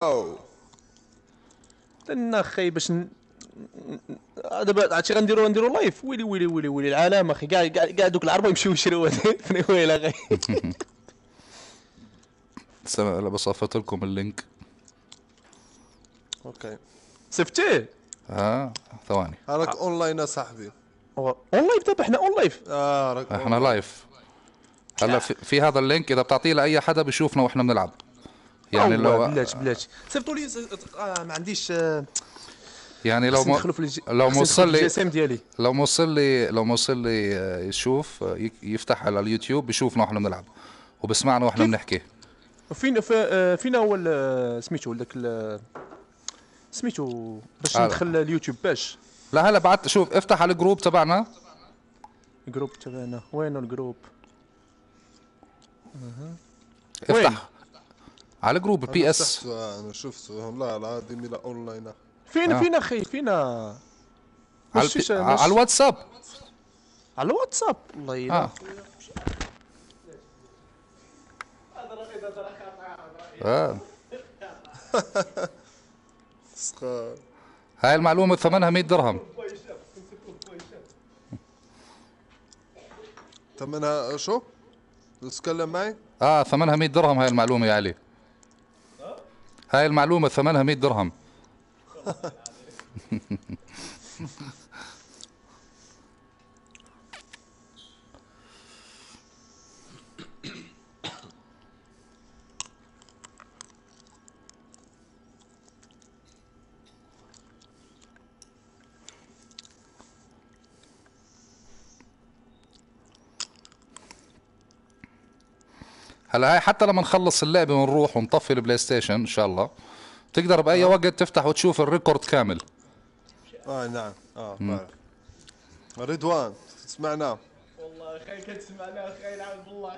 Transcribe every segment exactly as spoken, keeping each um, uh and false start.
او لان اخي باش ن... دابا عرفتي غنديرو نديرو لايف ويلي ويلي ويلي ويلي العالم اخي كاع كاع كاع دوك العربه يمشيو يشريو فين ويلي اخي. استنى بصفت لكم اللينك. اوكي صفتيه ها ثواني راك اونلاين يا صاحبي. اون لايف دابا حنا اون لايف. اه راك احنا لايف هلا في, في هذا اللينك اذا بتعطيه لاي حدا بيشوفنا واحنا بنلعب يعني لو بلاتي بلاتي صيفطوا لي آه ما عنديش آه يعني لو م... الج... لو موصل لي ديالي لو موصل لي لو موصل لي يشوف يفتح على اليوتيوب بيشوفنا واحنا بنلعب وبسمعنا واحنا بنحكي. فين فينا هو سميتو ذاك سميتو باش ندخل اليوتيوب باش لا هلا بعت شوف افتح على الجروب تبعنا. الجروب تبعنا وينو الجروب؟ اها افتح وين؟ على جروب بي اس. انا شفته لا لا هذه ميلا اونلاين. فين آه. فين اخي فينا على, البي... على الواتساب على الواتساب الله يلا آه. اه سخار. هاي المعلومة ثمنها مية درهم. ثمنها شو؟ تتكلم معي؟ اه ثمنها مية درهم هاي المعلومة يا علي. هاي المعلومة ثمنها مية درهم. هلا هاي حتى لما نخلص اللعبة ونروح ونطفي البلاي ستيشن ان شاء الله تقدر باي آه. وقت تفتح وتشوف الريكورد كامل. اه نعم اه بعرف. رضوان تسمعنا؟ والله اخي كتسمعنا اخي نعم بالله.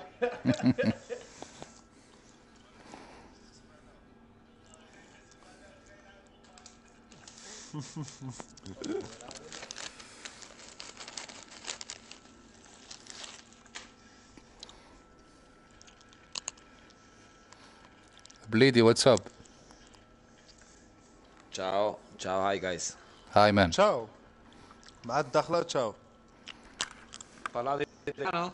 بليدي واتساب. Ciao, ciao, hi guys. Hi man. Ciao. مع الدخلة ciao. Parlate italiano?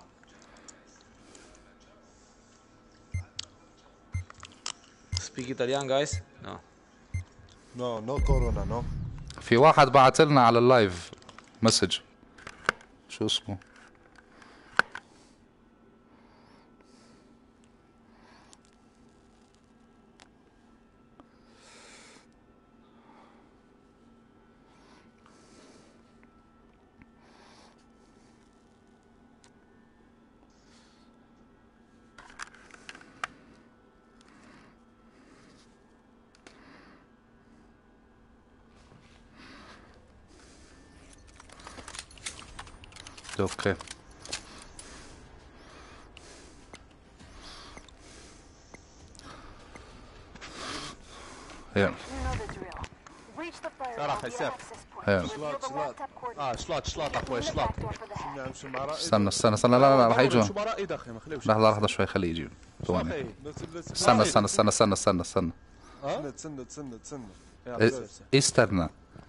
Speak Italian guys? No. No, no corona, no. في واحد بعت لنا على اللايف مسج شو اسمه؟ اوكي يلا صراحة سيف اه شلاط شلاط اخويا شلاط. استنى استنى استنى لا لا لا راح يجوا. لحظة لحظة شوي خليه يجي ثواني. استنى استنى استنى استنى استنى استنى استنى استنى استنى استنى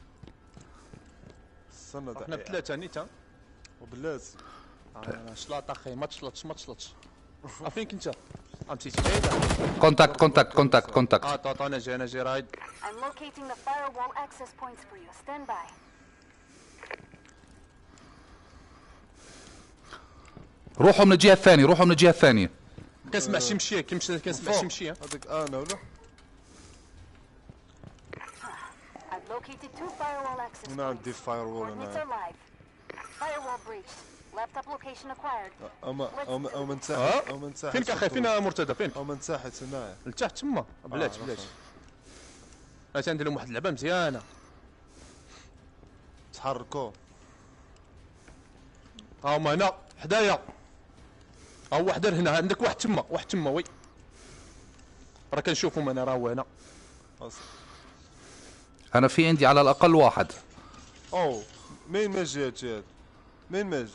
استنى احنا بثلاثة نيتا وبلاتي شلاط اخي ما تشلطش ما تشلطش. فينك انت؟ مشيتي بعيدة. كونتاكت كونتاكت كونتاكت كونتاكت. اه طاط انا جاي انا جاي رايد. روحوا من الجهة الثانية روحوا من الجهة الثانية. كنسمع شمشية كنمشي كنسمع شمشية. هذاك انا ولا؟ هنا عندي فاير وول انا. Laptop location acquired. أما أما أو من تحت أو من تحت. فينك أخي فينا مرتدى فين؟ أو من تحت هنايا. لتحت تما بلاتي بلاتي. أنا ندير لهم واحد اللعبة مزيانة. تحركوا. ها هما هنا حدايا. ها هو واحد هنا عندك واحد تما واحد تما وي. راه كنشوفهم أنا راه هو هنا. أنا في عندي على الأقل واحد. أوه مين ما جات هاد؟ مين ما جا؟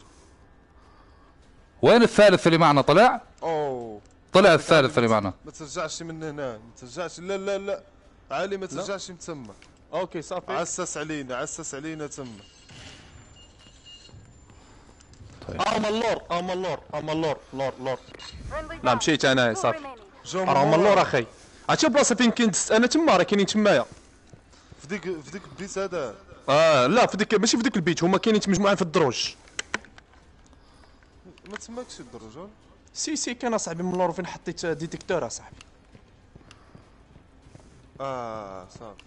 وين الثالث اللي معنا طلع؟ اوه طلع الثالث اللي معنا. ما ترجعش من هنا ما ترجعش لا لا لا علي ما ترجعش تما. اوكي صافي. عسس علينا عسس علينا تما. طيب اه اللور اه اللور اه اللور لور لور. لا مشيت انا صافي. راه اللور اخي. عرفتي البلاصه فين كنت انا تما راه كاينين تمايا. في ديك في ديك البيت هذا. اه لا في ديك ماشي في ديك البيت هما كاينين مجموعين في الدروج. ما تسماكش الدروج. سي سي كان اصاحبي من اللور فين حطيت ديتيكتور اصاحبي. اه صافي.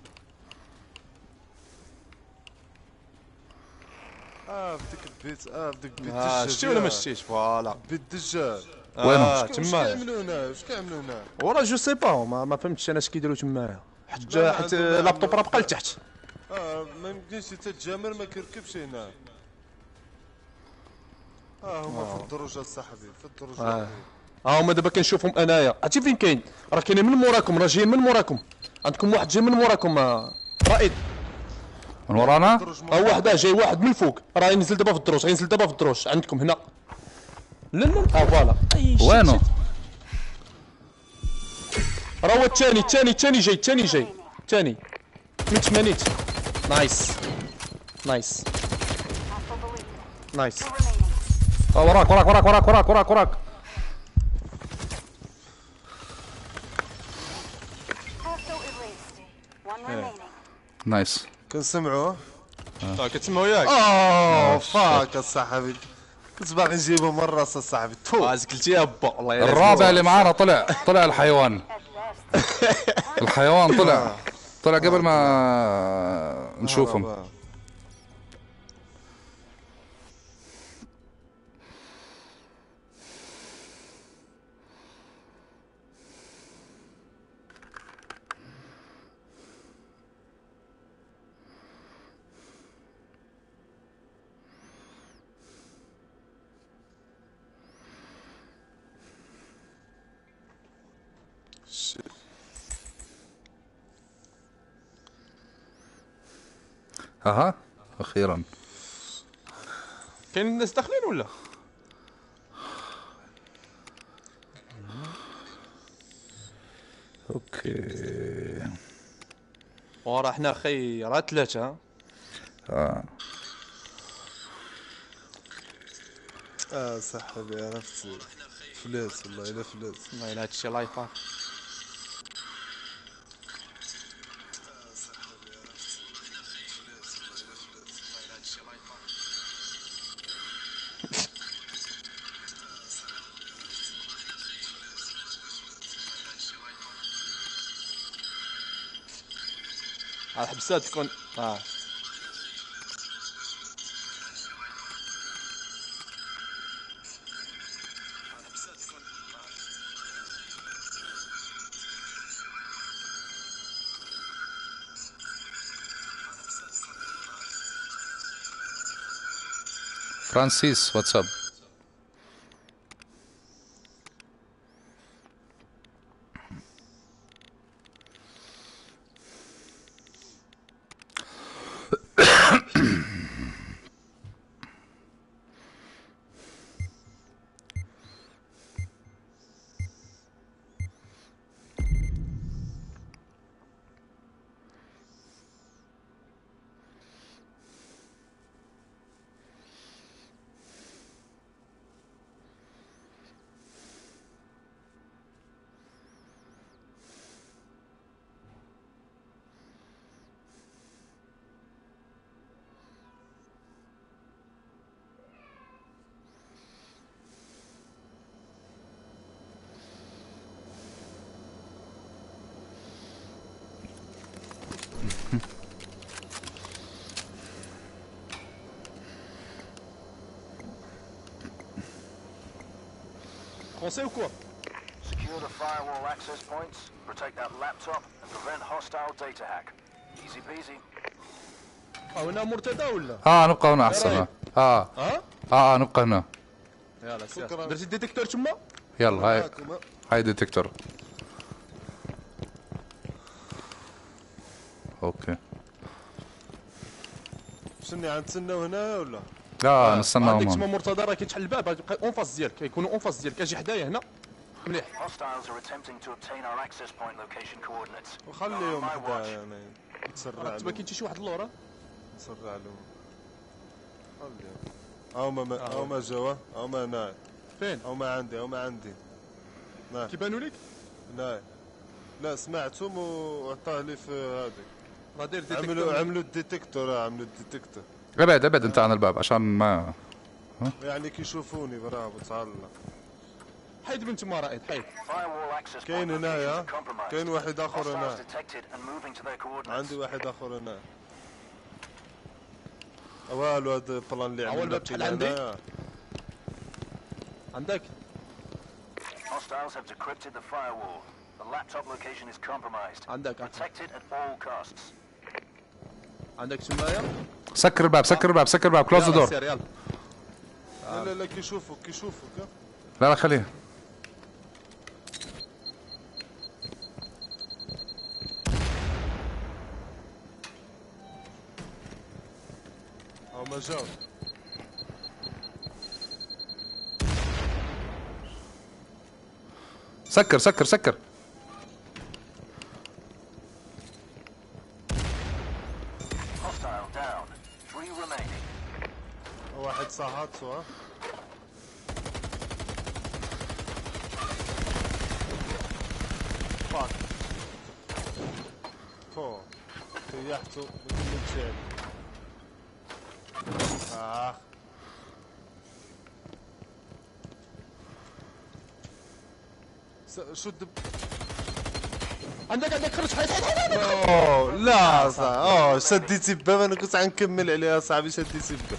اه في ديك البيت اه في ديك البيت اه شتي ولا ما شتيش فوالا بيت الدجال. وينو تما واش كيعملوا هنا واش كيعملوا هنا ورا جو سي با ما, ما فهمتش انا اش كيديروا تمايا حيت حيت اللابتوب راه بقى لتحت. اه ما يمكنش حتى الجمر ما كيركبش هنا. اه هما في الدروج اصاحبي في الدروج. اه ها هما دابا كنشوفهم انايا عرفتي فين كاين راه كاينين من موراكم راه جايين من موراكم عندكم واحد جاي من موراكم رائد من ورانا ها واحد جاي واحد من الفوق راه ينزل دابا في الدروج غينزل دابا في الدروج عندكم هنا لا لا اه فوالا وينو راه هو الثاني الثاني الثاني جاي الثاني جاي الثاني من ثمانين نايس نايس نايس اه وراك وراك وراك وراك وراك وراك وراك نايس كنسمعوه. اه كتسمعوا ياك اه فاك اصاحبي كنت باغي نجيبه من الراس اصاحبي تفو اه زكلتي يا با الله يرحمه. الرابع اللي معانا طلع طلع الحيوان الحيوان طلع طلع قبل ما نشوفهم. اها اخيرا كاين الناس داخلين ولا اوكي وراه حنا اخي راه ثلاثه اه اه صاحبي عرفت فلوس والله الا فلوس والله الا هادشي لايفا الحبسات تكون اه فرانسيس واتساب Français ou quoi? Secure the firewall access points, protect that laptop, and prevent hostile data hack. Easy peasy. اه هنا مرتدى ولا؟ اه نبقى هنا احسن اه اه اه اه نبقى هنا. يلا سير درتي الديتيكتور تما؟ يلا هاي هاي ديتكتور. اوكي شنو غنتسناو هنا ولا؟ لا نستناهم عندك هون. تما مرتضى راه كيتحل الباب اون فاس ديالك كيكونوا اون فاس ديالك اجي حدايا هنا مليح. Hostiles are attempting to obtain our access point location coordinates. وخليهم حدا يعني نسرع تبا لهم كاين شي واحد اللورا. نسرع لهم خليهم. او ما او ما جوا او ما هنا. فين؟ او ما عندي او ما عندي. نعم. كيبانوا لك؟ لا لا سمعتهم وعطاه لي في هذيك. راه داير ديتيكتور. عملوا عملوا الديتكتور عملوا الديتكتور. ابعد ابعد انت عن الباب عشان ما يعني كيشوفوني برافو تعال. حيد من تما رائد حيد. كاين هنايا كاين واحد اخر هنا. عندي واحد اخر هنا. والو هذا البلان اللي اول باب شحال عندي؟ عندك؟ Hostiles have decrypted the firewall. The laptop location is compromised. عندك Protect it at all costs. عندك تمايا؟ سكر الباب سكر الباب سكر الباب كلوز ذا دور. يلا لا لا كيشوفوك كيشوفوك. لا لا خليه. او ما جاو. سكر سكر سكر. Hostile down. Three remaining. واحد صاحات سوا. فاك. تو ريحتو مثل الجيل. آه. شد. عندك عندك خرج حيد حيد حيد. اوه لا صح. اوه شديتي باب انا كنت غنكمل عليها صاحبي شديتي باب.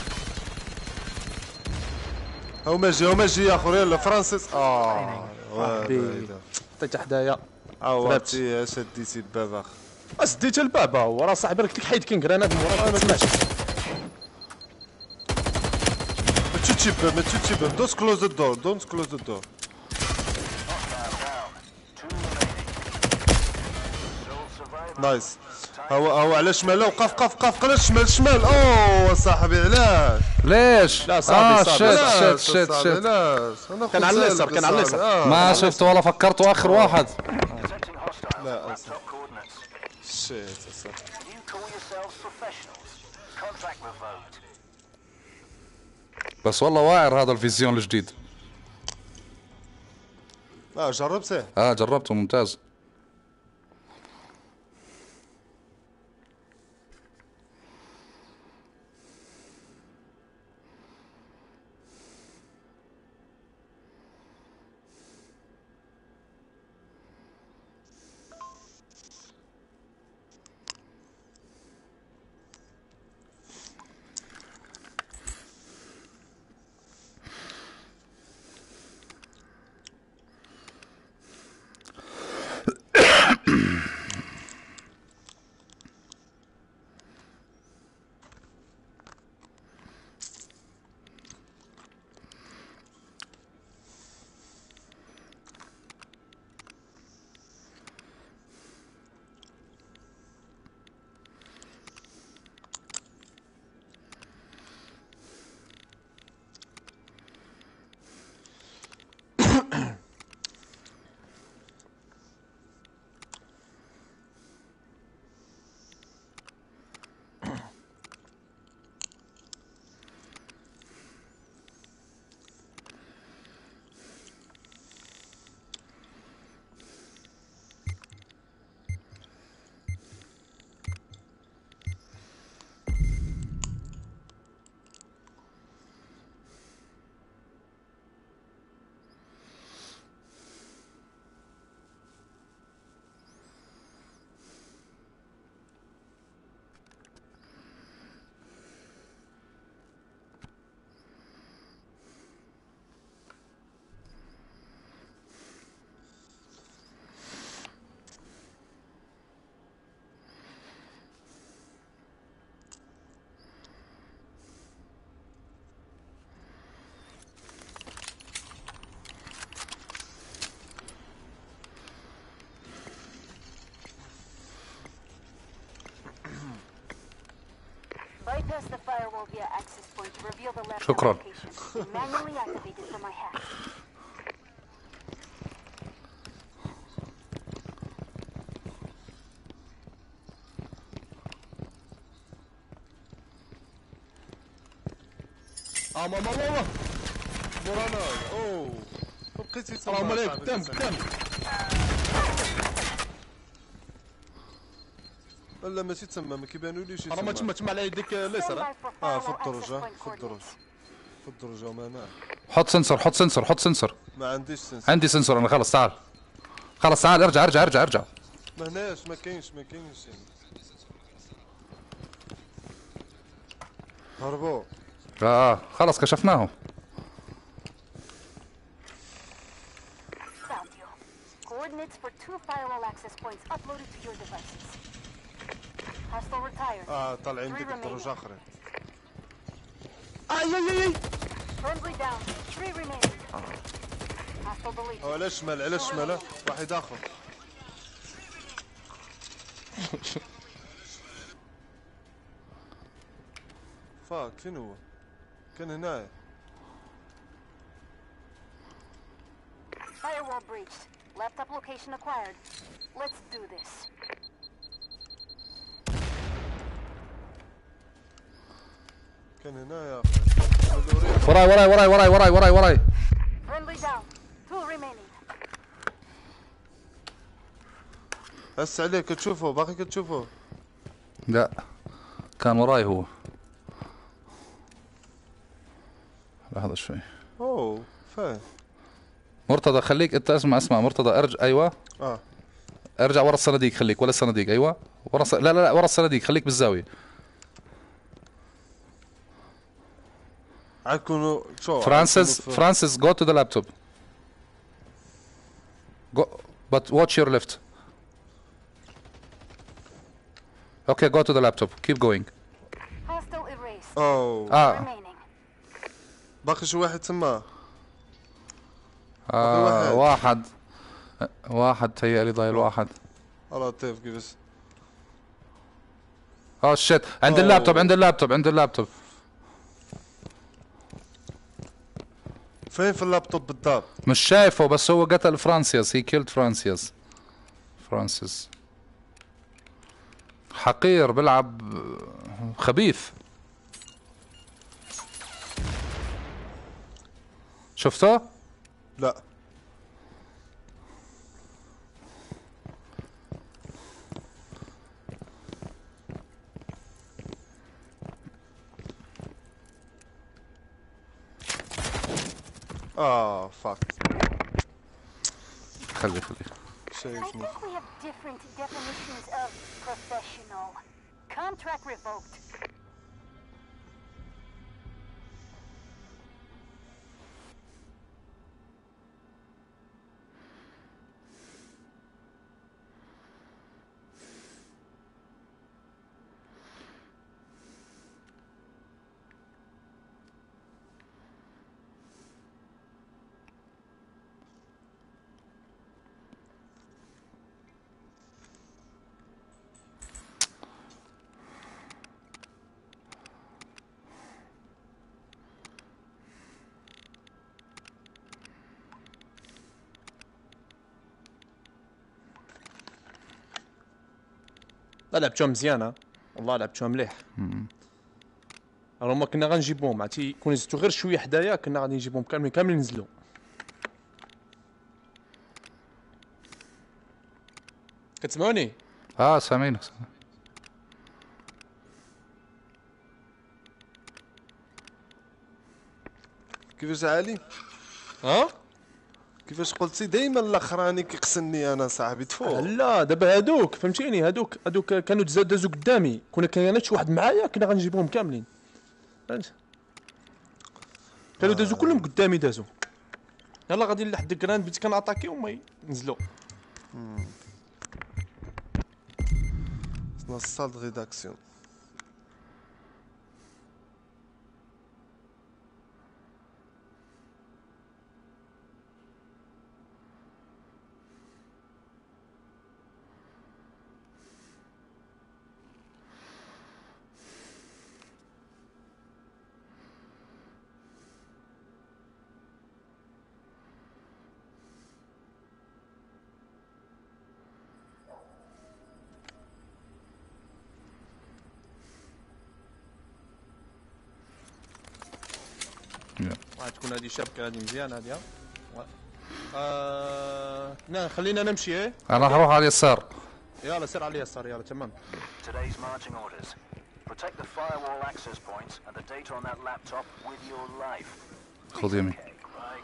هما جي هما جي يا خويا يلا فرانسيس. اه حطيت حدايا. عوضتي شديتي باب اخ. اسديت الباب هو راه صاحبي راك حيد كاين كرانات من ورا ما تسمعش. ما تشوتشي باب ما تشوتشي باب. دونت كلوز ذا دور دونت كلوز ذا دور. نايس. هو هو على شماله وقف قف قف على الشمال شمال. اوه صاحبي علاش؟ ليش؟ لا صاحبي صاحبي شت شت شت شت. علاش؟ كان على اليسار كان على اليسار. ما شفت ولا فكرت واخر واحد. لا شيت بس والله واعر هذا الفيزيون الجديد. اه جربته؟ اه جربته ممتاز. Bypass the firewall via access point to reveal the laptop شكرا. location. Manually activated for my hack. اه ماما ماما مورانا اوه بقيتي تما اللهم عليك صاحبي، قدام كتسمع. قدام. لا ماشي تما ما كيبانوليش راه ما تما تما على يديك اليسار. Stand by for اه في firewall الدرج access اه point في الدرج coordinates. في الدرج وما معك. حط سنسور حط سنسور حط سنسور. ما عنديش سنس. عندي سنسور انا خلص تعال. خلص تعال ارجع ارجع ارجع ارجع. ما هناش ما كاينش ما كاينش يعني. هربوا. اه آه، خلص كشفناهم. Found you. Coordinates for two firewall access points uploaded to your devices. Hostile retired. اه طالعين Three ديك الدرج remaining. اخرين. اي اي اي Friendly down. Three remaining. Hostile deleted. او على الشمال على الشمال واحد اخر. فاك فين هو؟ كان هنايا. Firewall breached. Laptop location acquired. Let's do this. كان هنايا اخي. وراي وراي وراي وراي وراي وراي وراي. Friendly down. Two remaining. هس عليك تشوفه باقي كتشوفه. لا كان وراي هو. لحظة شوي. اوه فاهم. مرتضى خليك انت اسمع اسمع مرتضى ارجع ايوه. اه ارجع ورا الصناديق خليك ولا الصناديق ايوه. ورا الص... لا لا لا ورا الصناديق خليك بالزاوية. عكونوا شو فرانسيس فرانسيس go to the laptop. Go but watch your left. Okay go to the laptop keep going. Hostile erased. اوه اه Remaining. باقي شي واحد تما. آه واحد. واحد واحد تهيألي ضايل واحد. الله لطيف كيفاش. اه شيت عند أوه. اللابتوب عند اللابتوب عند اللابتوب. فين في اللابتوب بالضبط؟ مش شايفه بس هو قتل فرانسيس هي كيلد فرانسيس. فرانسيس حقير بيلعب خبيث. شفته؟ لا اه فاك خلي خلي I شايفني. think we have different definitions of professional. Contract revoked. لا لعبتوها مزيانه والله لعبتوها مليح. راه ما كنا غنجيبوهم عرفتي كون زدتو غير شويه حدايا كنا غادي نجيبهم كاملين كاملين نزلوا. كتسمعوني؟ اه سامعينك. كيفاش عالي؟ ها؟ كيفاش قلتي دايما الاخراني كيقسني انا صاحبي تفوق. لا دابا هادوك فهمتيني هادوك هادوك كانوا تزاد دازو قدامي كنا كاين شي واحد معايا كنا غنجيبوهم كاملين فهمت. كانوا دازو كلهم قدامي دازو. يلا غادي لحد الكراند بديت كنعطاكيو وما ينزلوا. نصال ريداكسيون. واحد تكون هذه شابكه هذه مزيان هذه. آه... نعم خلينا نمشي. ايه انا راح اروح على اليسار. يلا سير على اليسار يلا تمام. Today's marching orders. Protect the firewall access points and the data on that laptop with your life. خذ يمين. Right.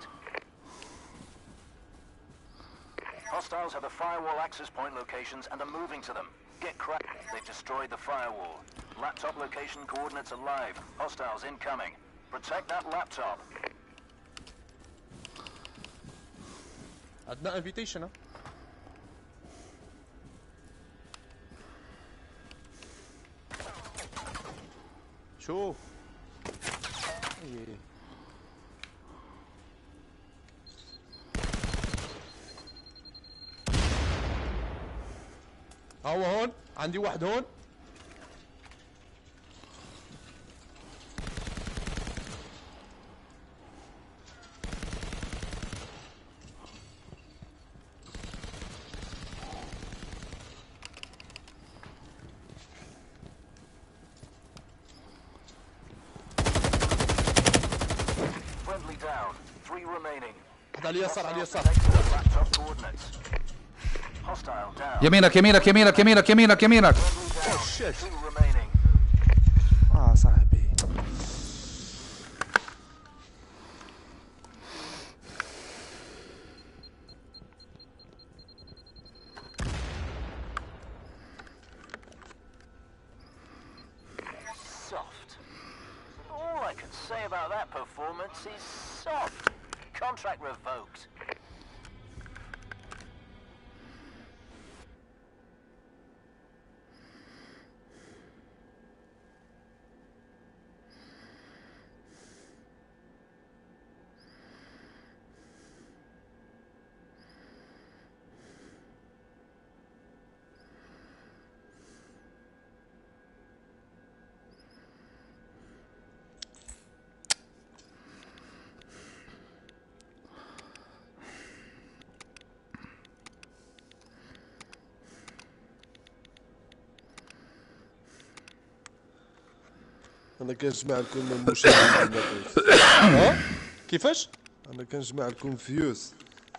Hostiles have the firewall access point locations and are moving to them. Get cracked. They've destroyed the firewall. Laptop location coordinates are live. Hostiles incoming. Protect that laptop. عندنا انفيتيشن. شوف ايه هو هون عندي واحد هون. Friendly down. Three remaining. واحد على اليسار على اليسار. Laptop coordinates. Hostile down. يمينك يمينك يمينك يمينك يمينك يمينك. Friendly down. Two remaining. اه صاحبي. Soft. All I can say about that performance is soft. Contract revoked. انا كنجمع لكم المشاهدين. كيفاش؟ انا كنجمع لكم فيوز.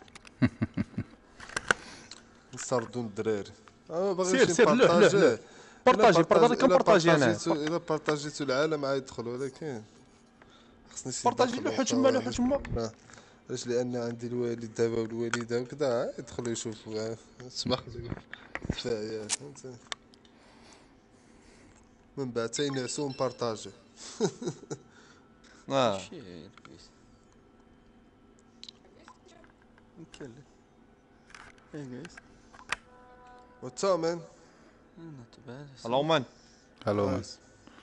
نستردوا الدراري. انا باغي سير سير لوح لوح لوح. بارطاجي بارطاجي كنبارطاجي انا. الا بارطاجيتو العالم عاد يدخلوا ولكن خصني نسير بارطاجي لوحو تما لوحو تما. علاش لان عندي الوالد دابا والوالده وكذا يدخلوا يشوفوا تسمح الدفاعيات فهمتي من بعد تينعسو نبارطاجي. اه نتكلم. Hey guys. What's up, man? Not too bad. Hello man. Hello man. Nice.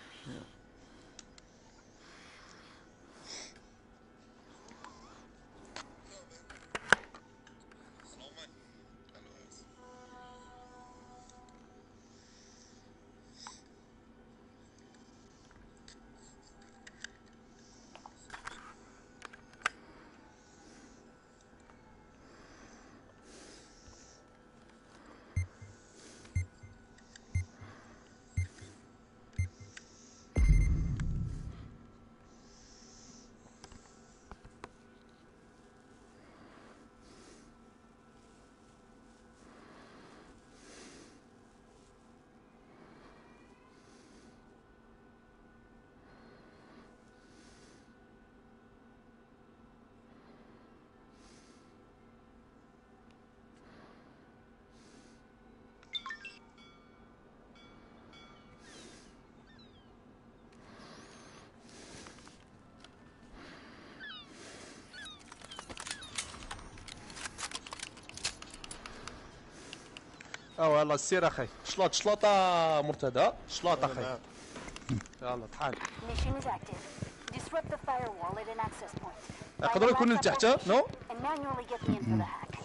اه يلا سير اخي. شلاط شلاطه مرتدى شلاط اخي. يلا طحال. Mission is active. Disrupt the firewall at an access point. يقدروا يكونوا لتحت نو؟ And manually get me into the hack.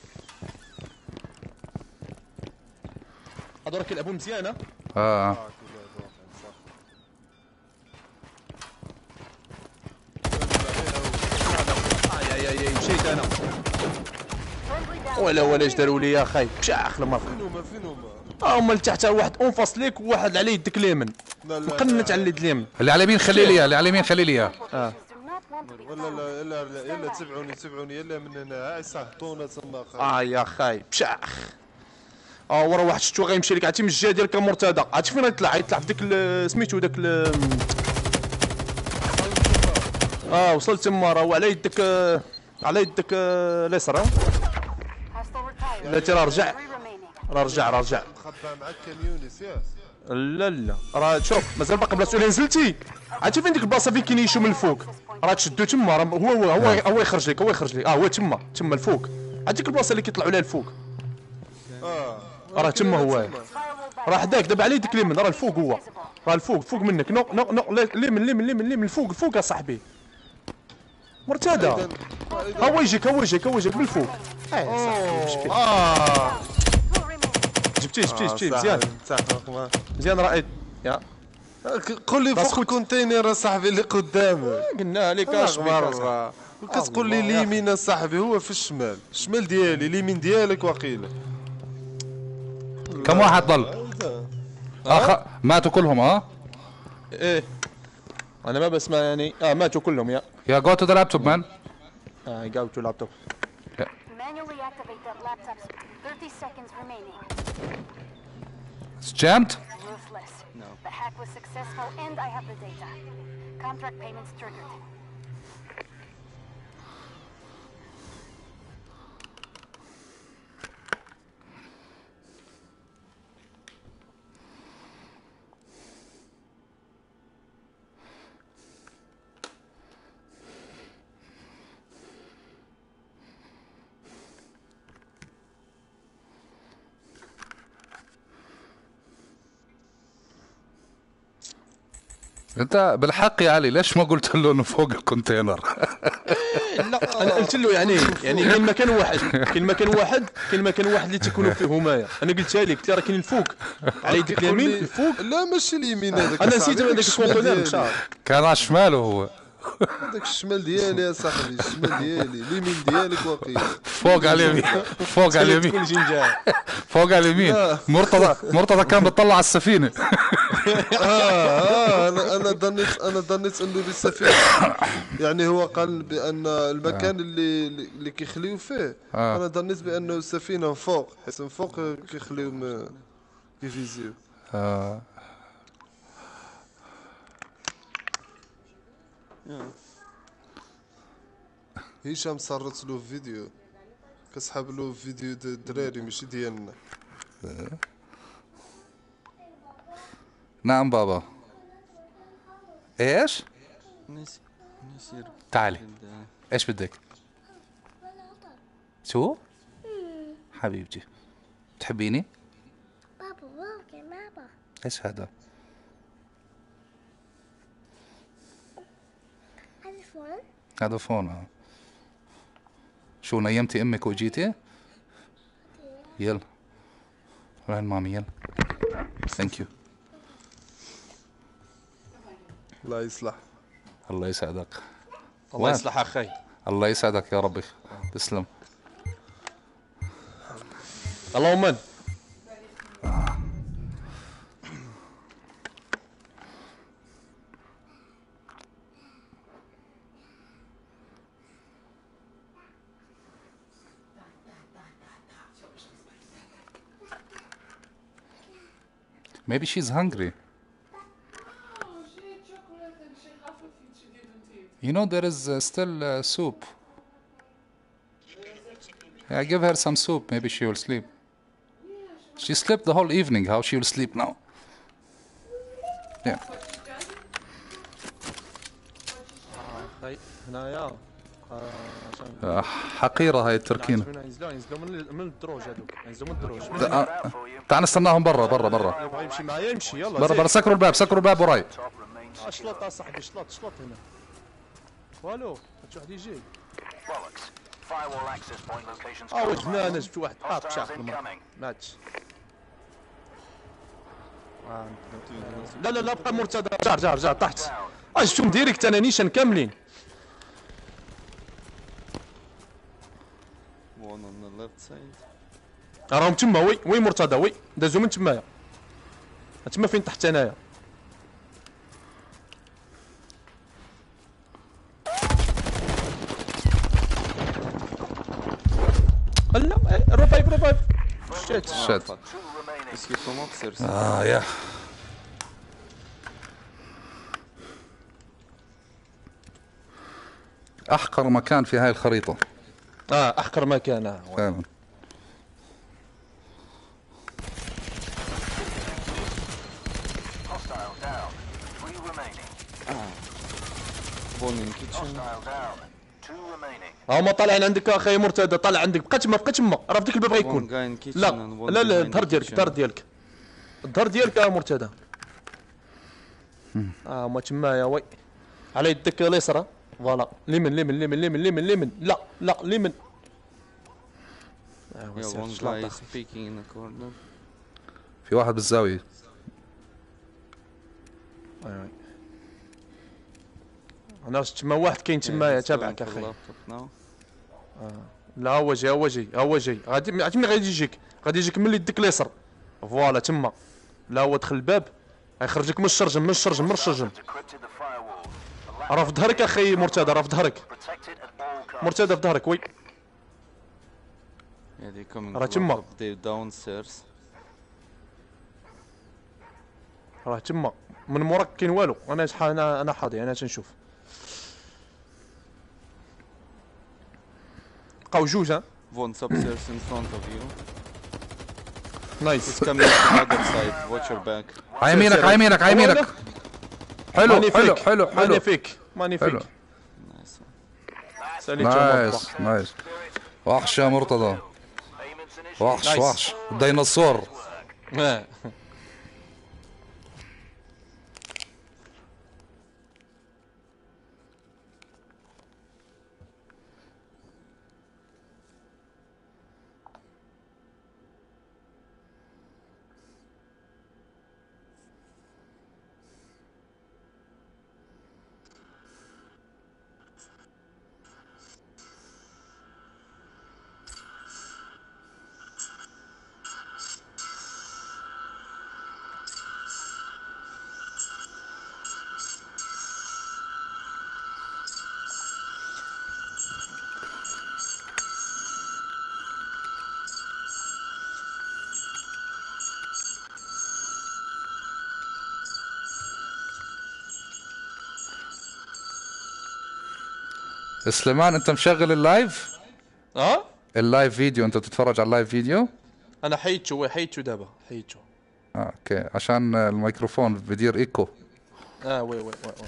هذول كيلعبوا مزيانه. اه يا يا مشيت انا. ولا ولا اش داروا لي يا اخي بشاخ لما فين هما فين هما؟ اه هما لتحت واحد اونفاس ليك وواحد على يدك اليمين. لا لا مقنت على اليد اليمين. اللي على اليمين خلي لي اللي على اليمين خلي لي اه Do not want to be ولا found. لا لا لا يلا تبعوني تبعوني يلا من هنا هاي صحطونا تما اه يا خاي بشاخ. اه ورا واحد شتو غيمشي لك عرفتي من الجهه ديالك المرتضى، عرفتي فين غيطلع؟ يطلع في ديك ال- سميتو داك ال- اه وصلت تما راه هو على يدك آه، على يدك آه، اليسار. ها Hostile retired. لا ترى رجع Three remaining. راه رجع راه رجع. مخبى معك كان يونس ياك. لا لا راه شوف مازال باقي بلاصتو اللي نزلتي، عرفتي فين ديك البلاصه فين كاين من الفوق، راه تشدو تما، راه هو هو هو, هو يخرج لك هو يخرج لك اه هو تما تما الفوق، عرفتي ديك البلاصه اللي كيطلعوا لها الفوق، اه راه تما هو، Firewall back. راه حداك دابا على يدك اليمين، راه الفوق هو، راه الفوق فوق منك، نو نو نو اليمين اليمين اليمين اليمين الفوق الفوق اصاحبي مرتدى، ها هو يجيك هو يجيك هو يجيك من الفوق. اه صاحبي مشكل. اه Two remaining. جبتيه جبتيه جبتيه مزيان متفق معاك. مزيان رائد. يا قول لي بس فوق كنت- الكونتينر صاحبي اللي قدامك. قلنا لك اش بك مرة وكتقول لي الله يا اليمين صاحبي هو في الشمال، الشمال ديالي اليمين ديالك وقيله. كم واحد ضل؟ آخ... ماتوا كلهم ها؟ ايه انا ما بسمع يعني اه ماتوا كلهم يا يا جو تو ذا لابتوب مان. اه جو تو لابتوب. Manually activate that laptop. thirty seconds remaining. It's jammed. Ruthless. No. The hack was successful and I have the data. Contract payments triggered. انت بالحق يا علي ليش ما قلت له انه فوق الكونتينر؟ لا انا قلت له يعني يعني كاين مكان واحد كاين مكان واحد كاين مكان واحد اللي تيكونوا فيه همايا، انا قلتها لك قلت لها راه كاين الفوق على يدك اليمين الفوق. لا ماشي اليمين هذاك. انا نسيت صاحبي، هذاك الشمال الكونتينر ديالي. مشى. كان على شماله هو. هذاك الشمال ديالي يا صاحبي، الشمال ديالي اليمين ديالك وقيله. فوق على اليمين فوق على اليمين كل شيء جاي. فوق على اليمين. مرتضى مرتضى كان بيطلع على السفينه. اه اه انا انا ظنيت انا ظنيت انه بالسفينه، يعني هو قال بان المكان اللي اللي كيخليو فيه، آه. انا ظنيت بانه السفينه فوق، حيت من فوق كيخليو م- كيفيزيو. آه. هشام صرت له فيديو كسحب له فيديو د الدراري ماشي ديالنا. نعم بابا. ايش؟ نسي نسير تعالي ايش بدك؟ شو؟ حبيبتي تحبيني؟ بابا ممكن بابا ايش هذا؟ هذا فون هذا فون. آه. شو نيمتي امك وجيتي؟ يلا وين مامي يلا. ثانك يو. الله يصلح. الله يسعدك. الله وين؟ يصلح اخي. الله يسعدك يا ربي. تسلم. اللهم من Maybe she's hungry. You know there is uh, still uh, soup. Yeah, give her some soup. Maybe she will sleep. She slept the whole evening. How she will sleep now? Yeah. هاي هنايا آه، حقيرة هاي التركينة. ينزلوا ينزلوا من من الدروج هذوك ينزلوا من الدروج. آه، تعال نستناهم برا برا برا يبغى يمشي معايا يمشي يلا. برا برا. سكروا الباب سكروا الباب وراي. اه شلط اصاحبي شلط شلط هنا. والو شي واحد يجي. Bollocks. Firewall access point locations. اه confirmed. وجبنا انا جبت واحد حاط Hostiles شاف incoming. ماتش. لا لا لا بقى مرتضى. رجع رجع رجع تحت. اه شفتهم ديريكت انا نيشان كاملين. one on the left side. راهم تما وي وي مرتضى وي دازو من تمايا. تما فين تحت انايا. shit. fuck. Is he from upstairs? اه يا احقر مكان في هاي الخريطة اه احقر مكان اه فعلا. Hostile down. Three remaining. One in kitchen. Hostile down. Two remaining. هما طالعين عندك اخي مرتدى، طالع عندك، بقى تما بقى تما، راه في ديك الباب One غيكون. guy in kitchen لا and one لا لا behind الظهر the ديالك، kitchen. الظهر ديالك الظهر ديالك اه مرتدى. اه ما تمايا وي على يدك اليسرى. فوالا ليمن ليمن ليمن ليمن ليمن ليمن لا لا ليمن. Yeah, one guy is peeking in the corner. في واحد بالزاوية. ايوا انا تما واحد كاين تمايا تابعك اخي. laptop now. لا هو جاي هو جاي هو جاي غادي عرفتي ملي غادي يجيك، غادي يجيك من يدك اليسر. فوالا تما. لا هو دخل الباب غيخرجك من الشرجم من الشرجم من الشرجم. Decrypted the firewall. The راه في ظهرك اخي مرتدى، راه في ظهرك protected at all costs. مرتدى في ظهرك وي. Yeah, they're coming. راه to تما. laptop. They're downstairs. راه تما من موراك كاين والو. انا شحال انا انا حاضي انا تنشوف. بقاو جوج ها. One's upstairs in front of you. نايس. He's coming from the other side. Watch your back. على يمينك على يمينك على يمينك. حلو حلو مانيفيك حلو حلو مانيفيك مانيفيك. حلو. Nice one. سالي نايس نايس. وحش يا مرتضى. Payments initiated. وحش نايس. وحش الديناصور. اه سليمان انت مشغل اللايف؟ اه اللايف فيديو انت بتتفرج على اللايف فيديو؟ انا حيدتو وي حيدتو دابا حيدتو. اه اوكي عشان الميكروفون بدير ايكو. اه وي وي وي, وي.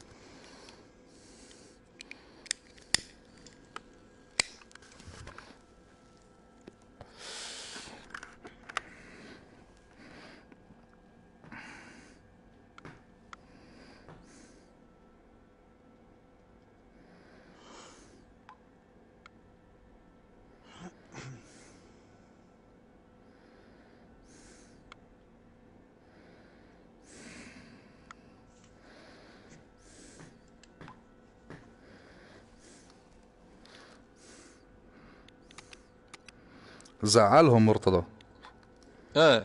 زعلهم مرتضى. اه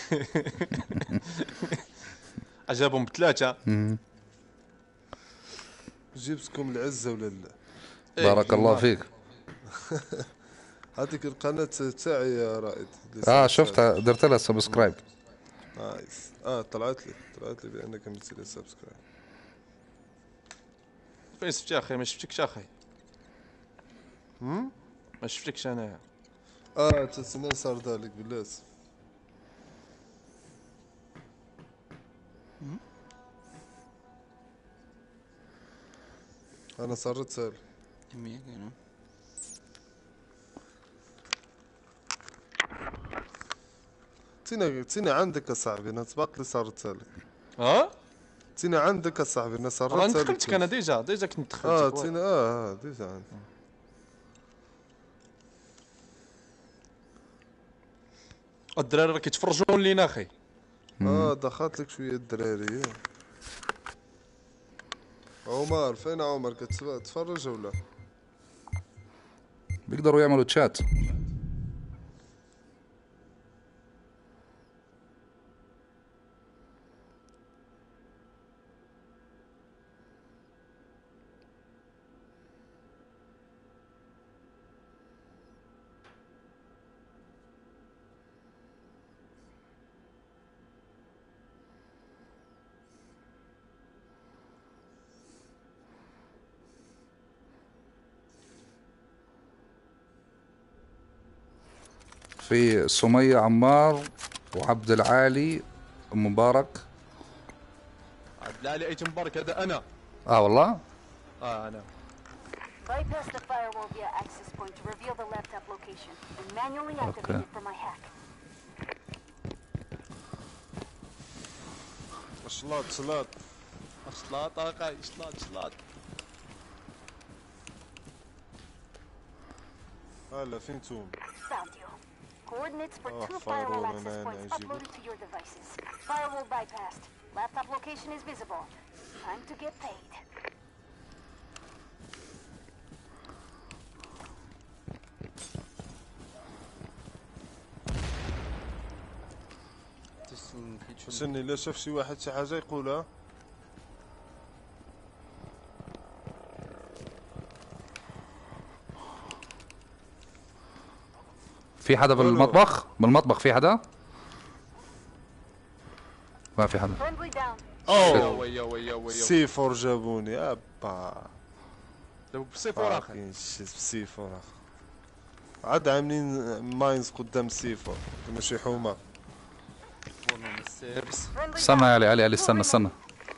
عجبهم بثلاثة. جبتكم العزة ولا لا؟ بارك الله فيك. هذيك القناة تاعي يا رائد. اه شفتها درت لها سبسكرايب. نايس. اه طلعت لي طلعت لي بانك عملت لي سبسكرايب. فين شفتي يا اخي؟ ما شفتكش اخي. هم؟ ما شفتكش انا. اه تسنى صار ذلك بالله. انا صارت سال. تينا تينا عندك يا صاحبي انا سبق لي صارت سالك. اه تينا عندك يا صاحبي انا صارت راه سالك. دخلتك انا ديجا ديجا كنت دخلتك. اه تينا اه اه ديجا عندي. الدراري راه كيتفرجون لينا اخي. اه دخلت لك شويه الدراري. عمر فين عمر كتتفرج ولا؟ بيقدروا يعملوا تشات. في سمية عمار وعبد العالي مبارك. عبد العالي ايت مبارك هذا انا. اه والله؟ اه انا. Bypass the firewall via access point to reveal the laptop location and manually activate Okay. it for my hack. شلاط شلاط شلاط اخاي شلاط شلاط. هلا فين توم؟ Found you. Coordinates for Oh, two firewall firewall and access then points I G B. uploaded to your devices. Firewall bypassed. Laptop location is visible. Time to get paid. استني لا شاف شي واحد شي حاجه يقولها. في حدا بالمطبخ؟ بالمطبخ في حدا؟ ما في حدا. Friendly down. اوه ويا ويا ويا. سي فور جابوني ابا. جابوك بسي فور اخي. باقيين شي بسي فور اخي. عاد عاملين ماينز قدام سي فور ماشي حومه. استنى يا علي علي علي استنى استنى.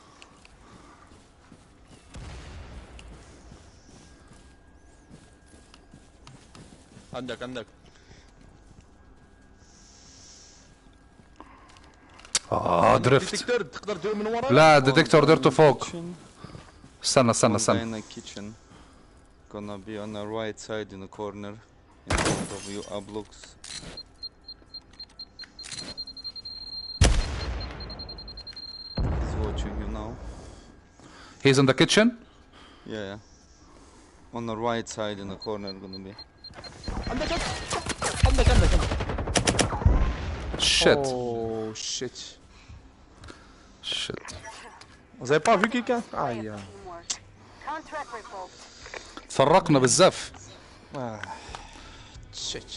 عندك عندك. اه درفت. ديتكتور تقدر تدير من ورا؟ لا ديتكتور درته فوق. استنى استنى One guy استنى. in the kitchen. Gonna be on the right side in the corner. In front of you, Ablux. He's watching you now. He's in the kitchen. Yeah, yeah. On the right side in the corner gonna be. عندك عندك عندك عندك. Shit. اوه شيت. Shit. Vous avez pas vu quelqu'un? Aïe. Teamwork. Contract revoked. تفرقنا بالزف. Ah. Shit.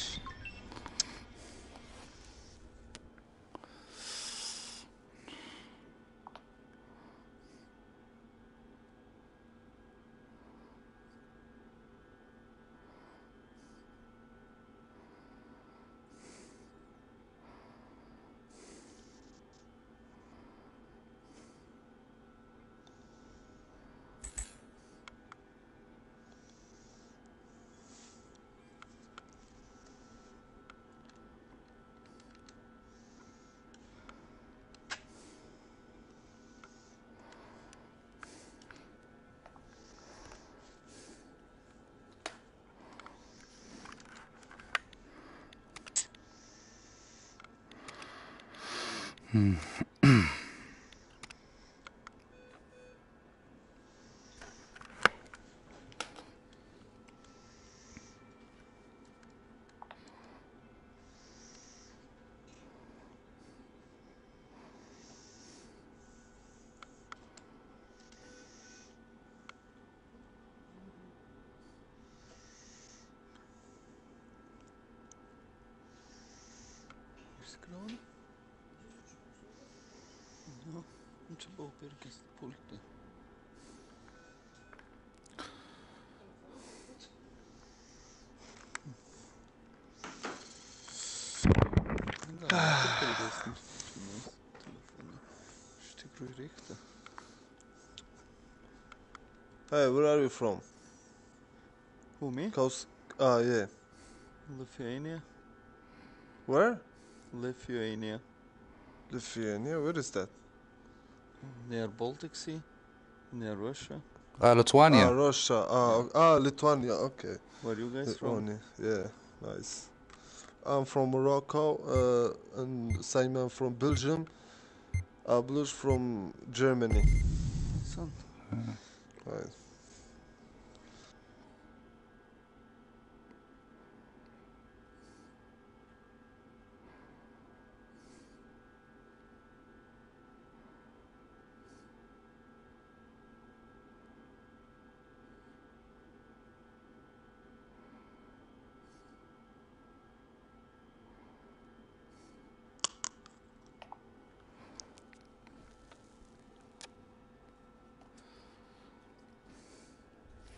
Skrål. No, trzeba opierać pulty. Hey, where are you from? Who, me? Coast. Ah, yeah. Lithuania. Where? Lithuania. Lithuania. Where is that? Near Baltic Sea. Near Russia. آه Ah, ليتوانيا. Russia. Ah, ah, Lithuania. Okay. Where are you guys from? Lithuania. Yeah, nice. I'm from Morocco, uh, and Simon from Belgium. Ablus from Germany. Son. Right.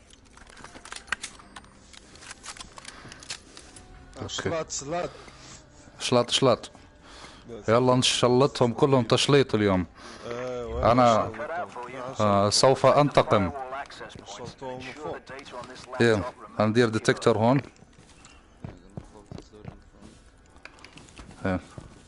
اوكي. صلاة صلاة شلاط شلاط. يلا نشلطهم كلهم تشليط اليوم. آه، وين أنا آه سوف أنتقم. شلطوهم من فوق. يلا هندير ديتكتور هون. يلا.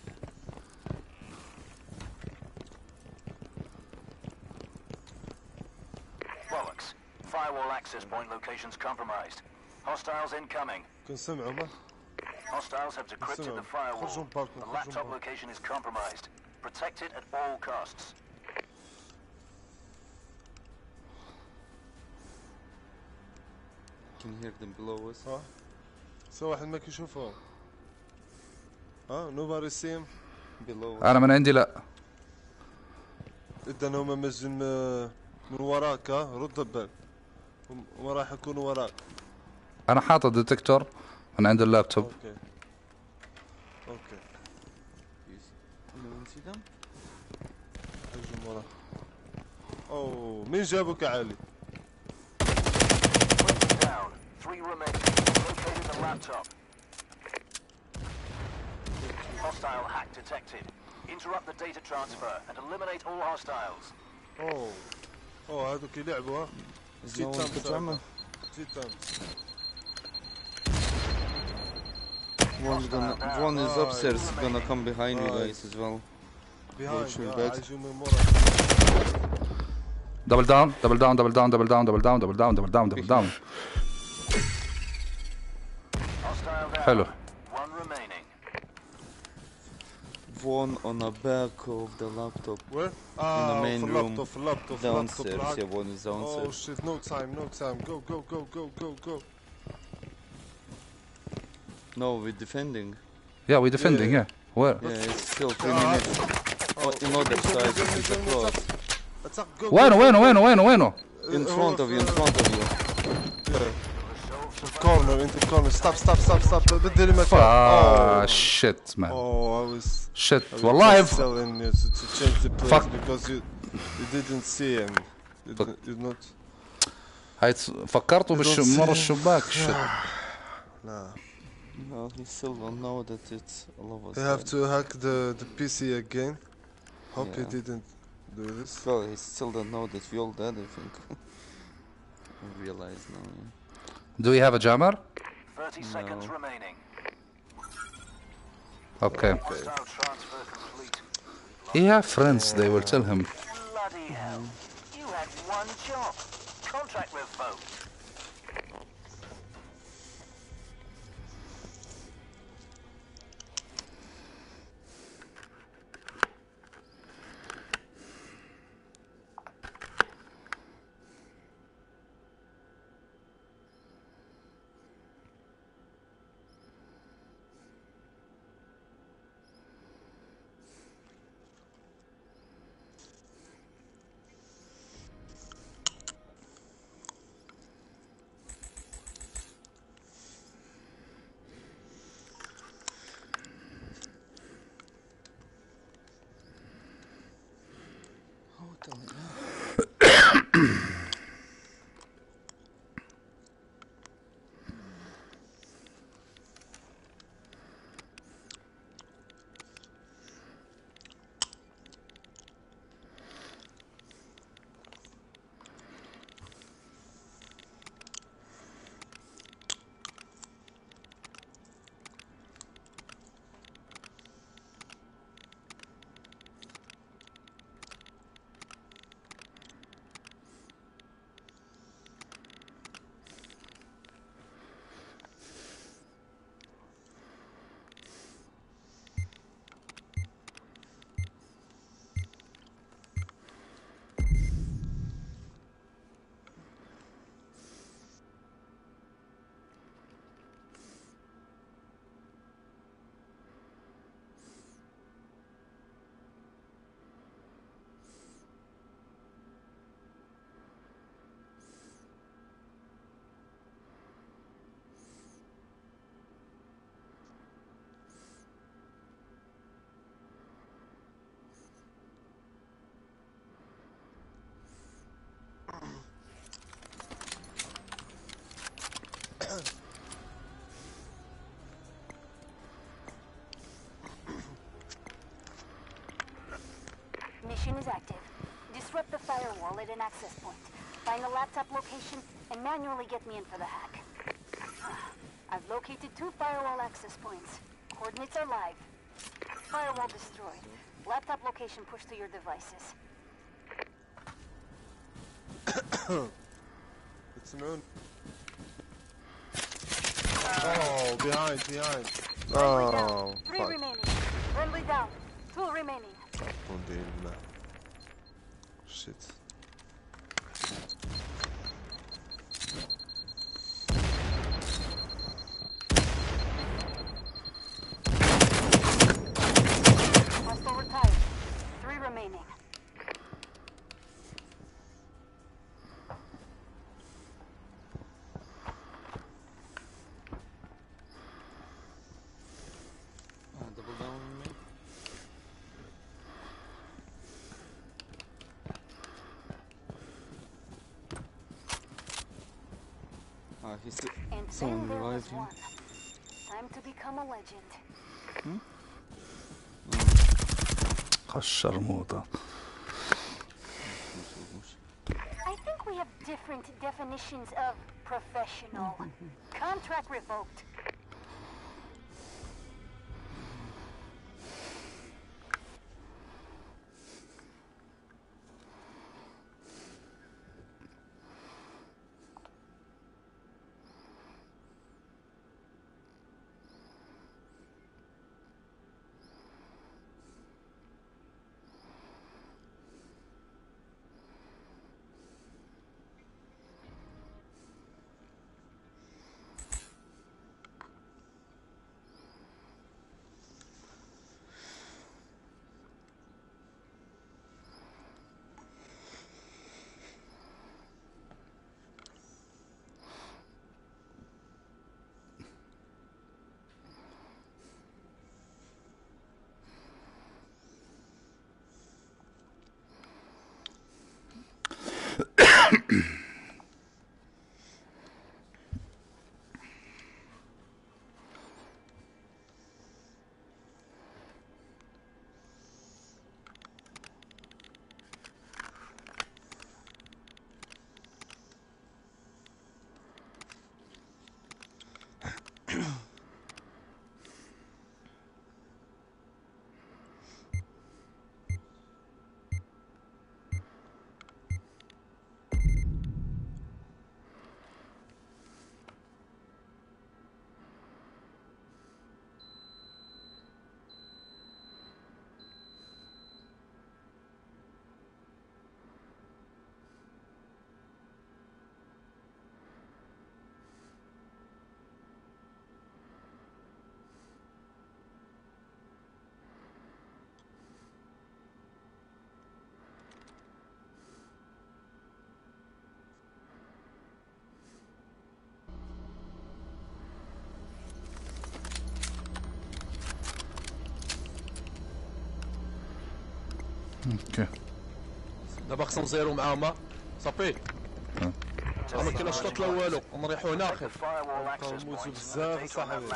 Bollocks. Firewall access point locations compromised. Hostiles incoming. كن سمعوا ما Hostiles have decrypted the firewall. The laptop location is compromised. Protect it at all costs. Can hear them below us. ها سو واحد ما كيشوفهم. ها nobody see him. Below us. أنا من عندي لا. إذا هما مازن من وراك ها رد البال. هم هم راح يكونوا وراك. أنا حاطط ديتكتور من عند اللابتوب. اوكي اوكي Anyone see them? هجم وراه. اوه مين جابك يا علي؟ Down. Three remaining. Located the laptop. Hostile hack detected. Interrupt the data transfer and eliminate all hostiles. اوه اوه هذوك يلعبوا ها. Is زيد no one تام pajama? زيد تام. One's gonna, one is upstairs, gonna come behind you guys as well. behind Watch your آه، back. عايزوا من ورا. دبل داون دبل داون دبل داون دبل داون دبل داون دبل داون دبل داون دبل داون. Hostile down. حلو. One remaining. One on the back of the laptop. Where? In the اه main في room. اللابتوب في اللابتوب في اللابتوب Downstairs, العك. yeah, one is Oh downstairs. shit, no time, no time. Go, go, go, go, go, go. No, we're defending. Yeah, we defending. Yeah. Yeah. Where? Yeah, it's still three Ah. minutes. Oh, in other side, it's across. Attack, go, وينه go, وينه go. وينه وينه وينه؟ In front of you, in front of you. Corner, into corner. Stop, stop, stop, stop. بدي لي مكان. آه Oh. shit man. Oh, I was. shit I was والله just ف... telling you to, to change the place Fuck. because you you didn't see him. You, Fuck. didn't, you not. هاي فكرته بالش... مر الشباك. shit. Nah. No, he still don't know that it's all of us. You have to hack the the P C again. Hope you Yeah. didn't do this. Well, he still don't know that we all dead, I think. I realize now, yeah. Do we have a jammer? Thirty seconds remaining. Okay. Hostile transfer complete. He have friends. They will tell him. Bloody hell. You had one job. Contract revoked. location is active. Disrupt the firewall at an access point. Find the laptop location and manually get me in for the hack. I've located two firewall access points. Coordinates are live. Firewall destroyed. Laptop location pushed to your devices. It's known. Oh, behind, behind. Friendly down. Oh, Three fuck. remaining. Friendly down. Two remaining. Alhamdulillah. Shit. Hostile retired. Three remaining. Uh, double down on me. Ah, he's still. And Someone then there was revived him. one. Time to become a legend. الشرموطة. I think we have different definitions of professional. Contract revoked. اوكي. دابا خصنا نزيرو مع هما صافي. ما كاينش الشوط لا والو ونريحو هنا اخر. موتو بزاف اصاحبي.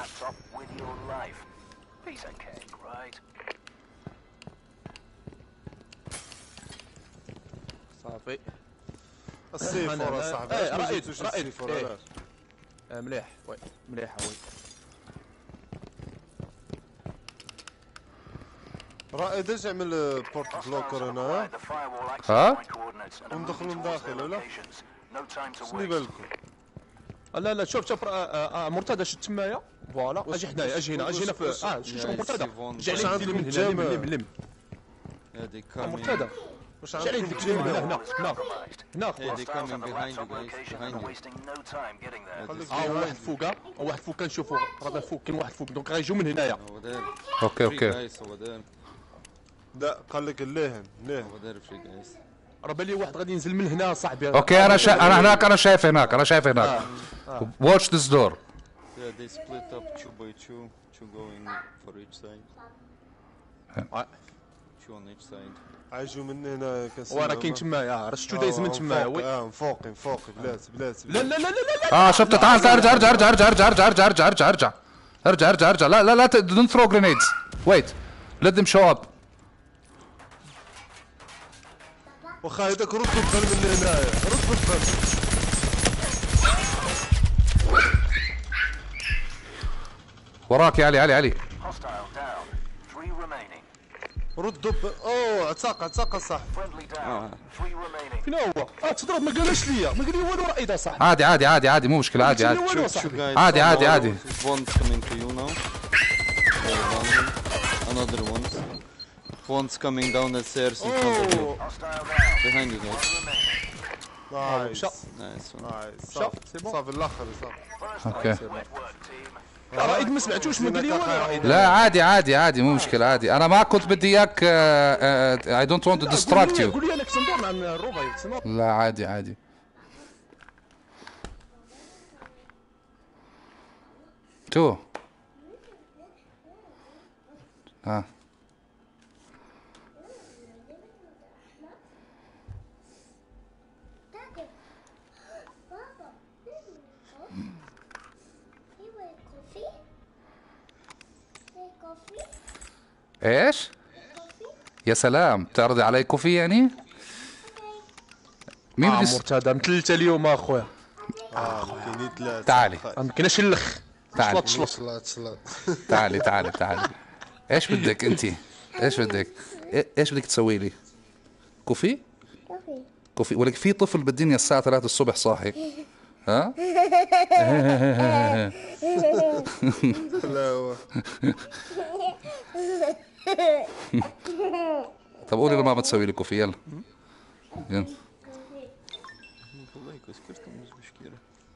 صافي. السيفور اصاحبي. ايه علاش ما رائد جبتوش رائد السيفور إيه. علاش؟ آه، مليح وي مليحه وي. رائد اش عمل بورت بلوكر هنا ها؟ وندخلوا من داخل ولا؟ شنو بالكم؟ لا لا شوف شوف آه، آه، مرتضى شد تمايا فوالا اجي حدايا اجي هنا اجي هنا في اه شوف شوف مرتضى جي عليك دير من هنا لم لم لم Yeah, they آه، come in. مرتضى واش جي عليك عندكم ديك هنا جيم؟ هنا هنا هنا Yeah, خويا. they come in behind you guys. Behind you. خليك اه واحد فوقا واحد فوق كنشوفو راه فوق كاين واحد فوق دونك غيجيو من هنايا. Over there. اوكي Three اوكي. guys over there. لا قال لك اللهن ليه Over there, three guys. راه بان لي واحد غادي ينزل من هنا صاحبي. اوكي انا شا... انا هناك انا شايف هناك انا شايف هناك. واتش ذيس دور. Yeah, they split up two by two. Two going for each side. آه. Two on each side. عايجوا من هنا كنسمع وراه كاين تمايا راه شفتو دايز من تمايا وي. اه فوقي فوقي بلاتي بلاتي لا لا لا لا لا اه شفت تعال تعال ارجع ارجع ارجع ارجع ارجع ارجع ارجع ارجع ارجع ارجع ارجع ارجع لا لا لا دونت ثرو جرينيدز ويت let them show up. واخا هذاك رد الظل من هنايا رد الظل. وراك يا علي علي علي. Hostile down. Three remaining. ردوا ب... اوه عتاق عتاق صح. Friendly down. Three remaining. فين هو؟ اه تضرب ما قالش ليا ما قال لي والو رائد صاحبي. عادي عادي عادي عادي مو مشكلة عادي عادي. والو Shoot, صاحبي. guys. عادي عادي عادي. One's coming to you now. Another one. One's coming down the stairs in front of you. Hostile down. Behind you guys. نايس Nice one. نايس صافي صافي الاخر صافي. اوكي. رائد ما سمعتوش ما قال لي والو رائد. لا عادي عادي عادي مو مشكلة عادي. أنا ما كنت بدي إياك I don't want to distract you. قول لي انا كنت ندور مع الربع. لا عادي عادي. تو. ها. ايش؟ يا سلام تعرضي علي كوفي يعني؟ مين اه بدي مرتضى مثلت اليوم اخويا. اه كاينين ثلاثة. تعالي ما كايناش اللخ. تعالي شلط شلط. شلاط شلاط. تعالي تعالي تعالي. ايش بدك انت؟ ايش بدك؟ إيه- ايش بدك تسوي لي؟ كوفي؟ كوفي. كوفي ولك في طفل بالدنيا الساعة ثلاثة الصبح صاحي. ها؟ لا هو طب قولي لماما تسوي لي كوفي يلا. يلا. والله كسكرت مش مشكلة.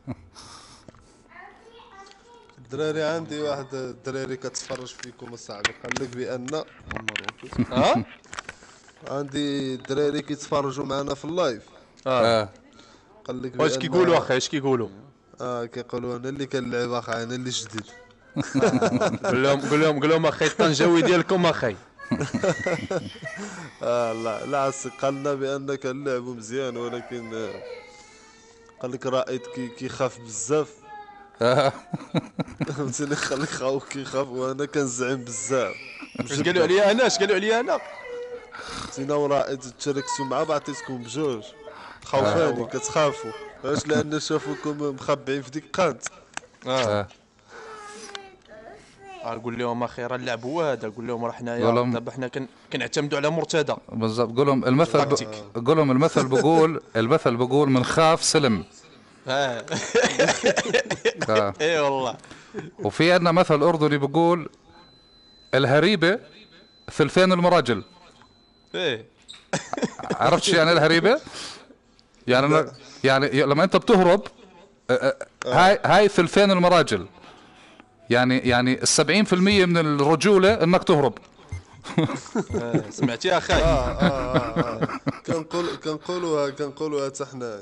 الدراري عندي واحد الدراري كتفرج فيكم اصاحبي قال لك بان ها؟ عندي الدراري كيتفرجوا معنا في اللايف اه قال لك واش بأن- كيقولوا اخي اش كيقولوا؟ اه كيقولوا انا اللي كنلعب اخا انا اللي جديد. قول لهم قول لهم قول لهم اخي الطنجاوي ديالكم اخي. اه لا لا عسى قال لنا بان كنلعبوا مزيان ولكن آه، قال لك رائد كي كيخاف بزاف آه. فهمتني خليك خاوك كيخاف وانا كنزعم بزاف. اش قالوا عليا انا اش قالوا عليا انا؟ زينا ورائد تشاركتوا مع بعضيتكم بجوج خوفاني كتخافوا علاش لان شافوكم مخبعين في ديك قانت. آه. آه، قول لهم اخي راه اللعب هو هذا قول لهم راه قول حنايا لهم- دابا حنا كن- كنعتمدوا على مرتضى. بالضبط قول لهم المثل ب... قول لهم المثل بقول المثل بقول من خاف سلم. اه آه. اي والله. وفي عندنا مثل أردني بقول الهريبة ثلثين المراجل. ايه عرفت شو يعني الهريبة؟ يعني أنا يعني لما أنت بتهرب آه، آه، هاي هاي ثلثين المراجل. يعني يعني السبعين في المية من الرجولة إنك تهرب. آه، سمعتي يا اخي؟ اه اه اه, آه. كنقول كنقولوها كنقولوها حتى حنا.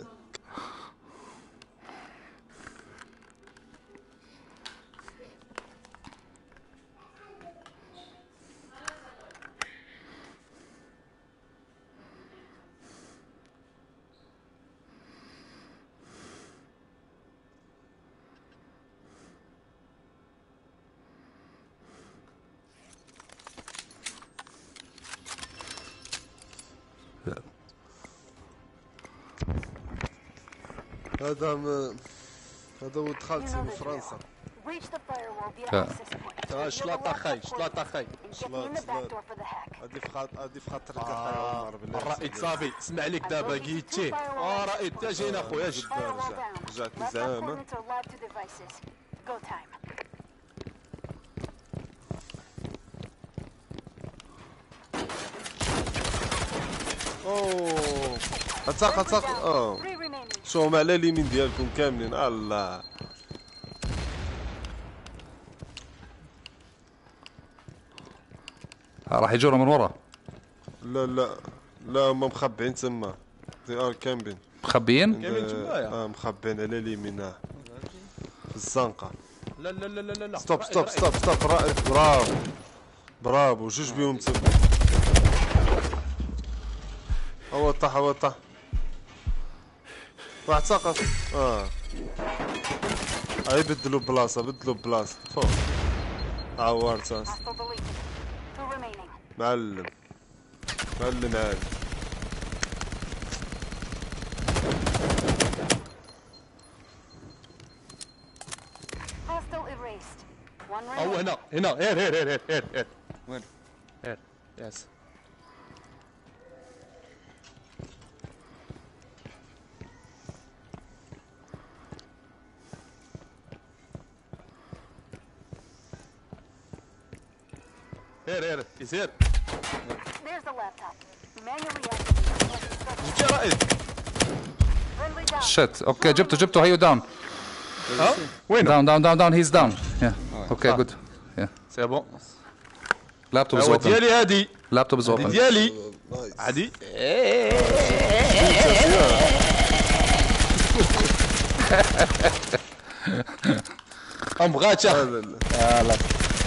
هذا م... هذا ولد خالتي من فرنسا. Reach the firewall via Yeah. access point. آه، شلاط اخي شلاط اخي. And get me in the back door for the hack. هذه في خاط هذه في خاطرك اخي عمر بالله. الرائد صافي اسمع لك دابا قيتيه. اه رائد تا جينا خويا اش. Firewall down. رجعت Laptop زعما. coordinates are live to devices. Go time. اوه عتاق عتاق اه Three remaining. شو هما على اليمين ديالكم كاملين الله. آه، راح يجونا من ورا لا لا لا هما مخبعين تما. دي ار كامبين. مخبيين. كاملين تمايا. اه مخبعين على اليمين اه في الزنقه. لا لا لا لا لا ستوب رائد، ستوب رائد. ستوب ستوب رائد برافو برافو جوج بيهم تما. هو طاح هو طاح واحد سقط. اه هاي بدلوا بلاصه بدلوا بلاصه فوق عورت Hostile deleted. Two remaining. معلم معلم عالي. One هو remaining. هنا هنا هير هير هير هير هير وين؟ هير يس. هير هير يزير. There's the laptop. Manually activate. جبتي رائد. Friendly down. شت اوكي جبته جبته هيو داون ها وين؟ داون داون دون دون هيز داون اوكي جود سي بون. لابتوب از هو اوبن ديالي هادي لابتوب از هادي اوبن ديالي نايس. عادي. ام بغاتش لا لا لا. يلا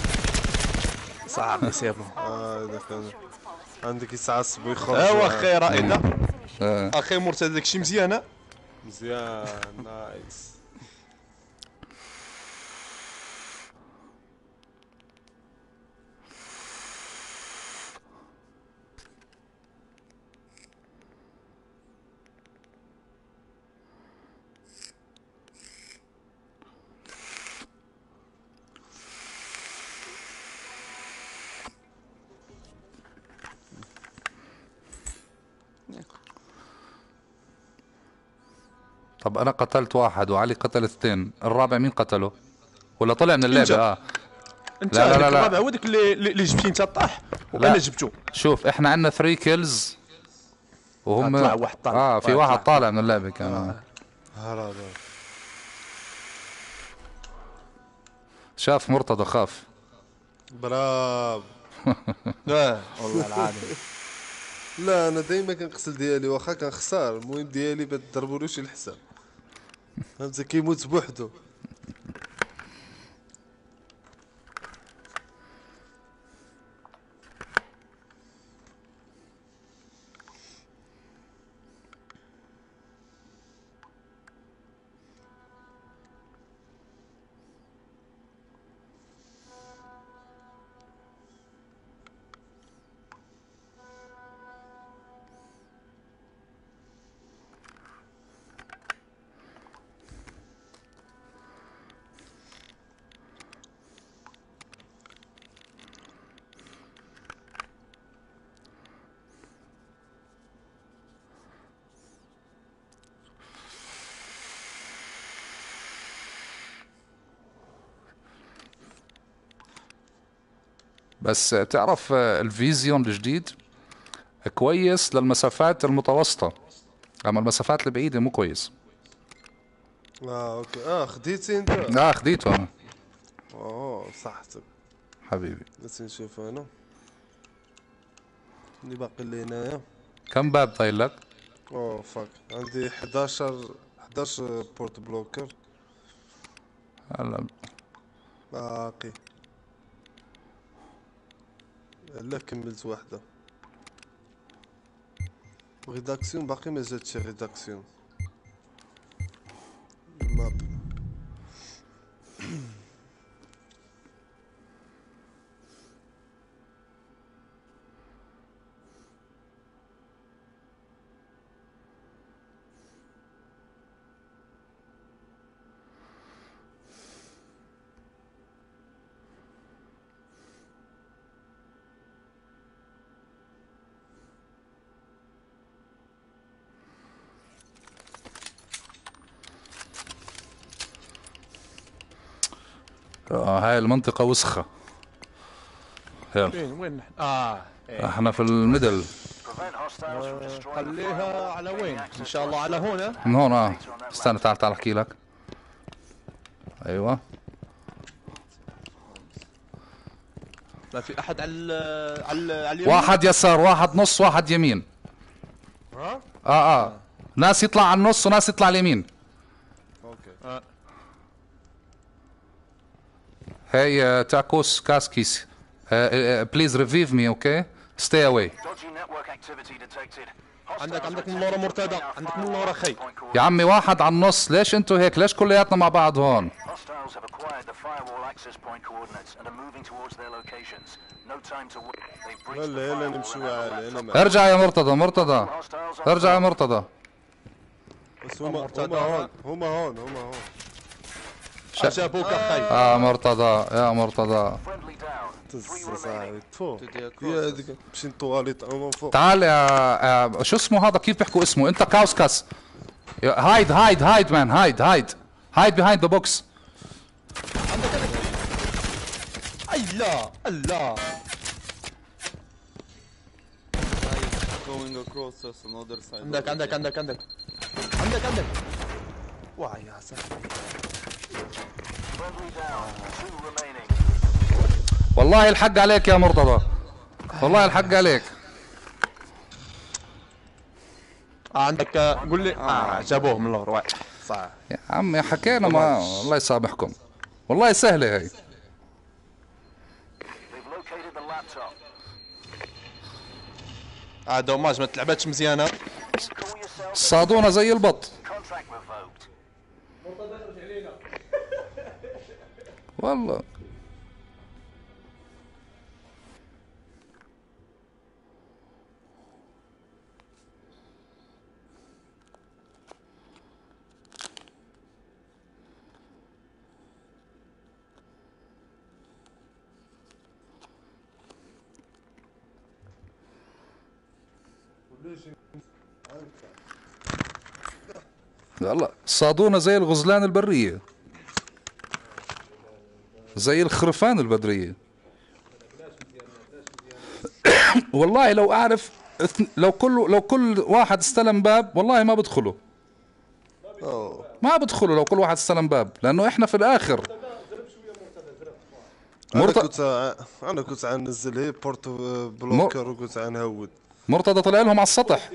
صعب سي بون. اه اذا كان عندك يتعصب ويخرج. ايوا اخي رائده. آه. اخي مرتضى داكشي مزيانه. مزيان نايس. طب انا قتلت واحد وعلي قتل اثنين، الرابع مين قتله؟ ولا طلع من اللعبه؟ اه انت لا، لا، هذاك لا، لا. الرابع هو داك اللي اللي جبتي انت طاح وانا جبته. شوف احنا عندنا ثري كيلز وهم آه، طلع واحد طالع. اه في طلع. واحد طالع من اللعبه كان آه. هرب. شاف مرتضى خاف. برافو. لا والله العظيم. لا انا دايما كنغسل ديالي واخا كنخسر، المهم ديالي ما تضربولوش الحساب. فهمتي كيموت بوحدو. بس تعرف آه، الفيزيون الجديد كويس للمسافات المتوسطة، اما المسافات البعيدة مو كويس. اه اوكي. اه خديتي انت؟ لا خديته انا اوه صحتك حبيبي. بس نشوف انا اللي باقي لي هنايا. كم باب طايل لك؟ اوه فاك عندي حداشر حداشر بورت بلوكر هلا باقي. لا كملت واحدة. ريداكسيون باقي ما جاتش ريداكسيون. الماب آه هاي المنطقة وسخة. يلا فين وين نحن؟ اه إيه. احنا في الميدل Prevent hostiles from destroying the خليها على وين؟ ان شاء الله على هنا. من هون. اه استنى تعال تعال احكي لك. ايوه ما في احد على ال- على ال- على اليمين. واحد يسار واحد نص واحد يمين. ها؟ اه اه ناس يطلع على النص وناس يطلع اليمين. اوكي. آه. هاي آه، تاكوس كاسكيس بليز ريفيف مي اوكي ستي اواي. Dodgy network activity detected. عندك عندك من لورا مرتضى، عندك من لورا خي. يا عمي واحد على النص، ليش انتوا هيك؟ ليش كلياتنا مع بعض هون؟ Hostiles have acquired the firewall access point coordinates and are moving towards their locations. No time to wait. They've breached the هلا يلا firewall نمشيو and have عالي the انا laptop. معك. ارجع يا مرتضى مرتضى Hostiles on ارجع يا مرتضى. بس هما مرتضى. هما هون هما هون هما هون. جابوك اخي. اه مرتضى يا مرتضى. Friendly down. تز صاحبي تفو To the يا across. هذيك مشي نطواليط اما فوق. تعال يا يا- شو اسمه هذا كيف بيحكوا اسمه انت كاوسكاس. هايد هايد هايد مان هايد هايد هايد بيهايند ذا بوكس. اي لا لا Going across us on other side. عندك عندك عندك عندك عندك عندك واه يا صاحبي. Friendly down. Two remaining. والله الحق عليك يا مرتضى. والله الحق عليك. آه عندك آه، قول لي اه جابوه من الغرواء صح. يا عمي حكينا ما الله يسامحكم. والله سهله هي. They've located the laptop. اه دوماج ما تلعبتش مزيانه. Call yourself. صادونا زي البط. Contract revoked. والله والله صادونا زي الغزلان البرية، زي الخرفان البدرية. والله لو أعرف اثن- لو كل لو كل واحد استلم باب والله ما بدخله، اوه ما بدخله لو كل واحد استلم باب، لأنه إحنا في الآخر انا مرت- كنت ع- انا كنت عننزل هي بورت بلوكر وكنت عنهود. مرتضى طلع لهم على السطح.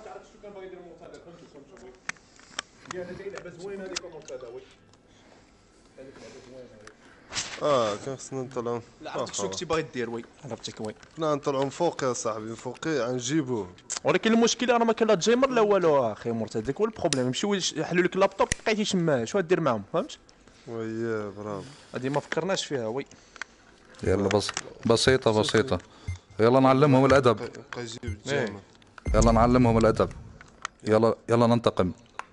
اه كان خصنا نطلعوا لا عرفتك شو كنتي باغي دير وي عرفتك وي. خصنا نطلعوا من فوق يا صاحبي، فوقي غنجيبوه. ولكن المشكله راه ما كان لا جيمر لا والو اخي مرتضى، داك هو البروبليم. يمشيو يحلوا لك اللابتوب بقيتي تما شو غدير معاهم فهمت. ويا برافو. هادي ما فكرناش فيها وي. يلا بس بسيطة بسيطة. يلا نعلمهم الأدب. بقى يجيب الجامع. يلا نعلمهم الأدب. يلا يلا ننتقم.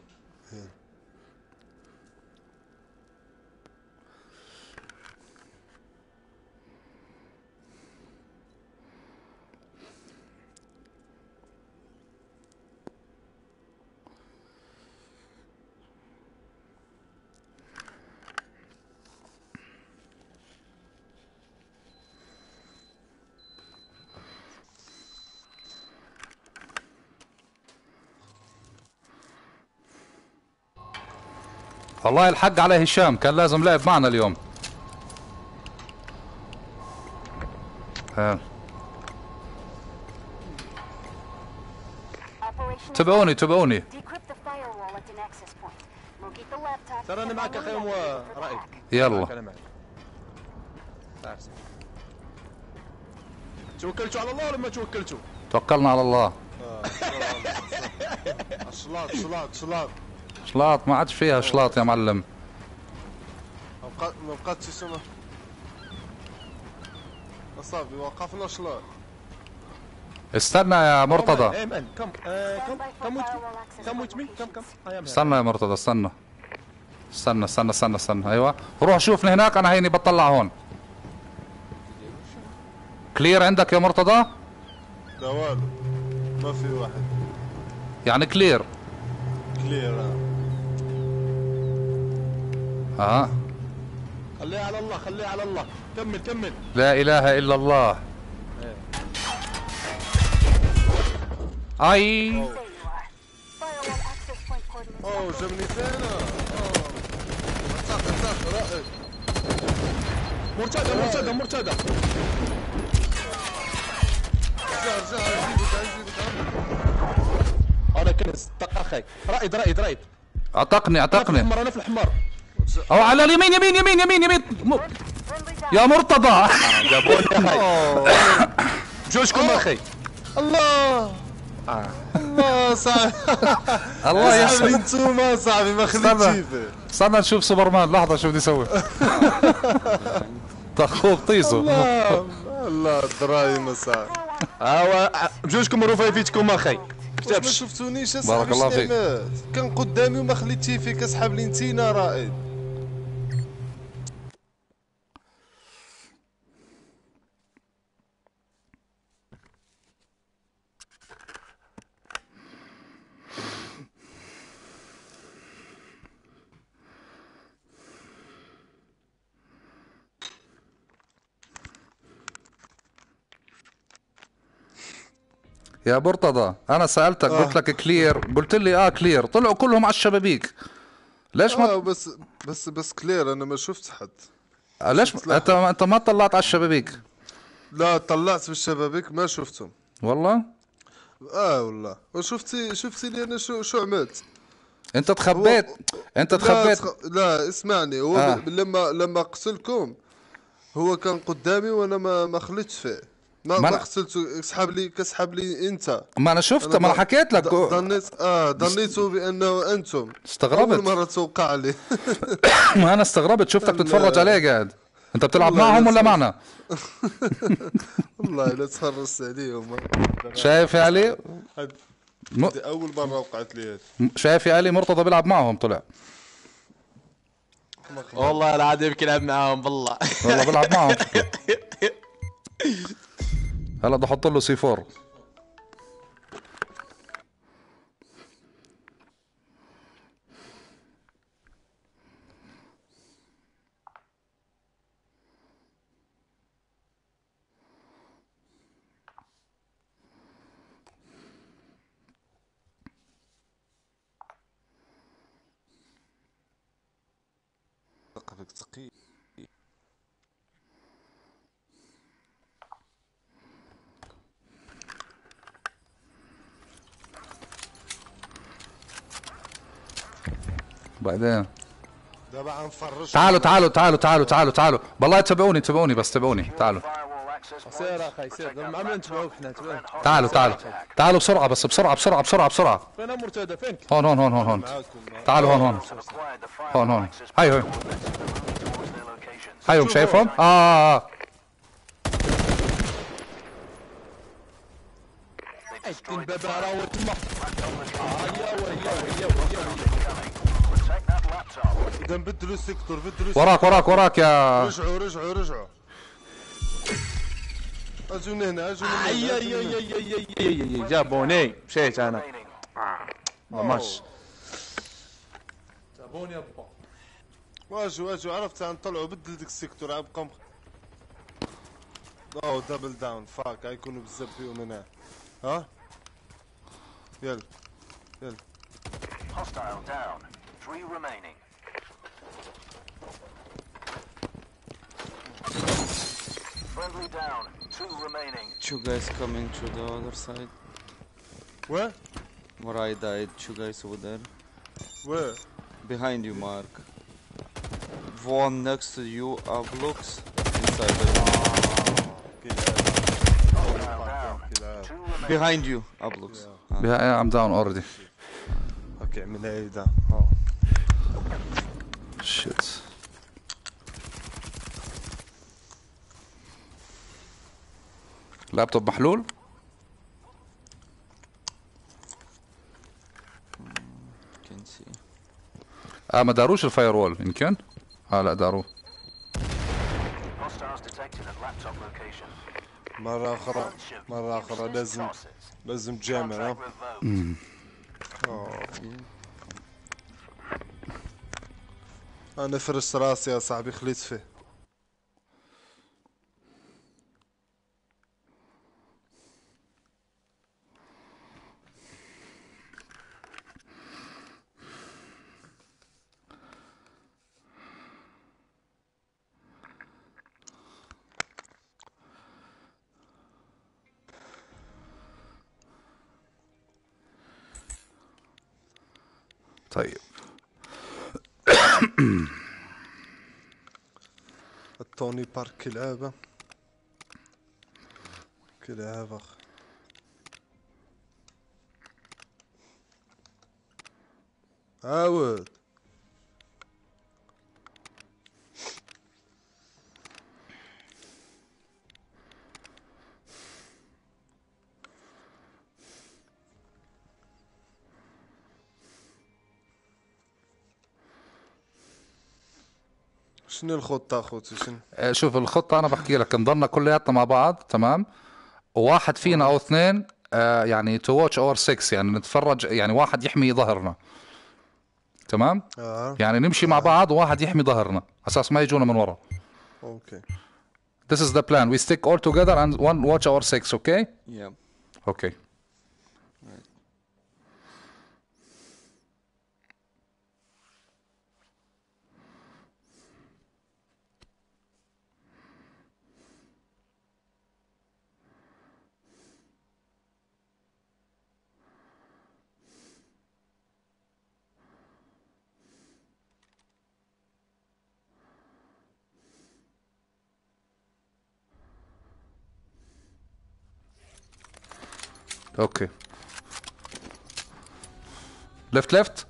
والله الحق على هشام، كان لازم لعب معنا اليوم. ها. Operation تبعوني تبعوني. decrypt the firewall at an access point. Locate the laptop. ترى انا and معك manually اخي activate the رائد. hack. يلا انا معك. تعرف سيدي. توكلتوا على الله ولا ما توكلتوا؟ توكلنا على الله. شلاط شلاط شلاط. شلاط ما عادش فيها شلاط يا معلم. ما بقى ما بقاتش سما. اصاحبي وقفنا شلاط. استنى يا مرتضى. ايه مان كم آه، كم Stand by for كم ويت firewall access كم ويت مي كم كم locations. I am here. استنى يا مرتضى استنى. استنى استنى استنى استنى ايوه روح شوفني هناك، انا هيني بطلع هون. كلير عندك يا مرتضى؟ لا والو ما في واحد. يعني كلير. كلير. اه خليها على الله خليها على الله. كمل كمل. لا اله الا الله. اي There you are. Firewall access point coordinates. اوه جابني فينا. اوه اتاق اتاق رائد. مرتدى مرتدى مرتدى. رجع رجع نجيبك نجيبك. انا كنز دق اخي. رائد رائد رائد. اعتقني انا في اعتقني. الحمار انا في الحمار. او على اليمين يمين يمين يمين يمين م... Friendly down. يا مرتضى. جابوني اخي. جوجكم اخي. الله الله صاحبي. الله صاحبي يسلمك. انتوما صاحبي ما خليت استنى. جيبه. استنى نشوف سوبرمان، لحظة شو بدي يسوي. تخوب طيزو. الله الله الدراهم صاحبي. هاو بجوجكم رفيفيتكم اخي. واش ما كتبش. شفتونيش يا بارك صاحبي؟ الله شنو فيك. عملت؟ كان قدامي وما خليتيه فيك اسحب لي نتينا رائد. يا مرتضى انا سالتك قلت لك كلير، قلت لي اه كلير، طلعوا كلهم على الشبابيك. ليش ما اه بس بس بس كلير انا ما شفت حد. آه ليش شفت ما... انت انت ما طلعت على الشبابيك؟ لا طلعت بالشبابيك ما شفتهم. والله اه والله. وشفتي شفتي لي انا شو شو عملت؟ انت تخبيت، انت تخبيت. لا, تخ... لا اسمعني، هو آه. ب... لما لما قتلكم هو كان قدامي وانا ما ما خليتش فيه، ما ما ما أنا- قتلته. اسحب لي كسحب لي انت. ما انا شفت، ما انا ض- حكيت لك. ض- ظنيت اه ظنيت بانه انتم. استغربت. اول مره توقع لي. ما انا استغربت شفتك تتفرج عليه قاعد. انت بتلعب والله معهم لا ولا تفرج. معنا؟ والله لا تفرجت عليهم. شايف يا علي؟ هاد- م... هادي اول مره وقعت لي هاد. شايف يا علي؟ مرتضى بيلعب معهم طلع. والله العظيم يلعب معاهم بالله. والله بيلعب معهم شكله. هلا بدي احط له سي فور. ثقفك ثقيل. بعدين دابا غنفرج. تعالوا تعالوا تعالوا تعالوا تعالوا تعالوا بالله تابعوني تابعوني بس تابعوني تعالوا Firewall access سير اخي سير، ما عملنا نتبعوك احنا تبعوك. تعالوا تعالوا تعالوا بسرعة بس بسرعة بسرعة بسرعة بسرعة. فين مرتدى فينك؟ هون هون هون هون هون تعالوا هون هون acquired the هون firewall هون access هاي هاي towards their locations. هايهم شايفهم؟ آه, آه, آه. They destroyed the الباب راهو تما. Protect that laptop. اذا بدلوا السيكتور بدلوا وراك وراك وراك يا رجعوا رجعوا رجعوا. اجوني هنا اجوني هنا. اي اي اي اي اي اي اي جابوني مشيت انا. ما ماش. جابوني يا با. واجوا واجوا عرفت نطلعوا بدل ديك السيكتور ابقى مخ... اوه دبل داون فاك غيكونوا بزاف فيهم هنا. ها يلا يلا. Hostile down. Three remaining. Friendly down. Two remaining. Two guys coming to the other side. Where? Where I died, two guys over there. Where? Behind you, Mark. One next to you, uh, looks inside the Two remaining. Behind you, Ablux. Ah. Yeah, I'm down already. اوكي من هيدا. اه Shit. لابتوب محلول؟ Can see. اه ما داروش الفاير وول يمكن؟ اه لا داروه. Hostiles detected at laptop location. مرة أخرى Bunch of مرة أخرى useless لازم tosses. لازم جامر. ها Contract revoked. أنا فرشت راسي يا صاحبي خليت فيه. طيب التوني بارك كلعابة كلعابة أخ. عاود شنو الخطة اخوتي شنو؟ آه، شوف الخطة أنا بحكي لك نضلنا كلياتنا مع بعض تمام، وواحد فينا أو اثنين آه يعني تو واتش اور سكس، يعني نتفرج، يعني واحد يحمي ظهرنا تمام. اه يعني نمشي مع بعض وواحد يحمي ظهرنا أساس ما يجونا من ورا. اوكي. This is the plan. We stick all together and one watch our six, okay? Yeah. Okay. اوكي ليفت ليفت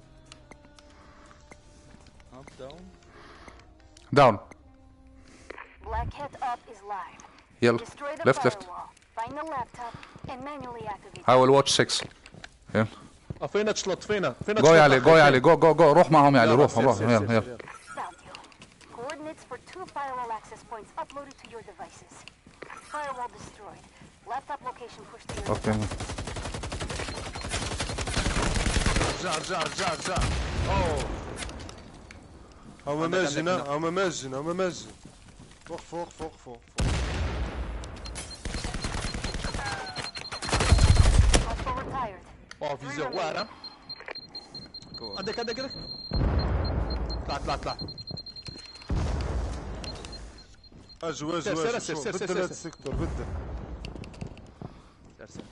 Up, down. داون Black Hat up is live. يلا Destroy the ليفت ليفت firewall. Find the laptop and manually activate it. حاول واتش ستة يلا اه فينا تشلط فينا فينا جو يا علي تشلط جو يا علي جو جو جو روح معهم يا علي يلا، روح سير، روح سير، يلا سير، يلا سير. Found you. Coordinates for two firewall access points uploaded to your devices. Firewall destroyed. Laptop location pushed to your اوكي رجع رجع رجع رجع اوه هما ماجن هما ماجن هما ماجن فوق فوق فوق فوق Hostile retired. اه فيزيون واعره Go on. هذاك هذاك هذاك طلع طلع طلع اجوا سير، اجوا سير، اجوا سير، سير، بدل سير، هذا سير. السيكتور بدل سير، سير.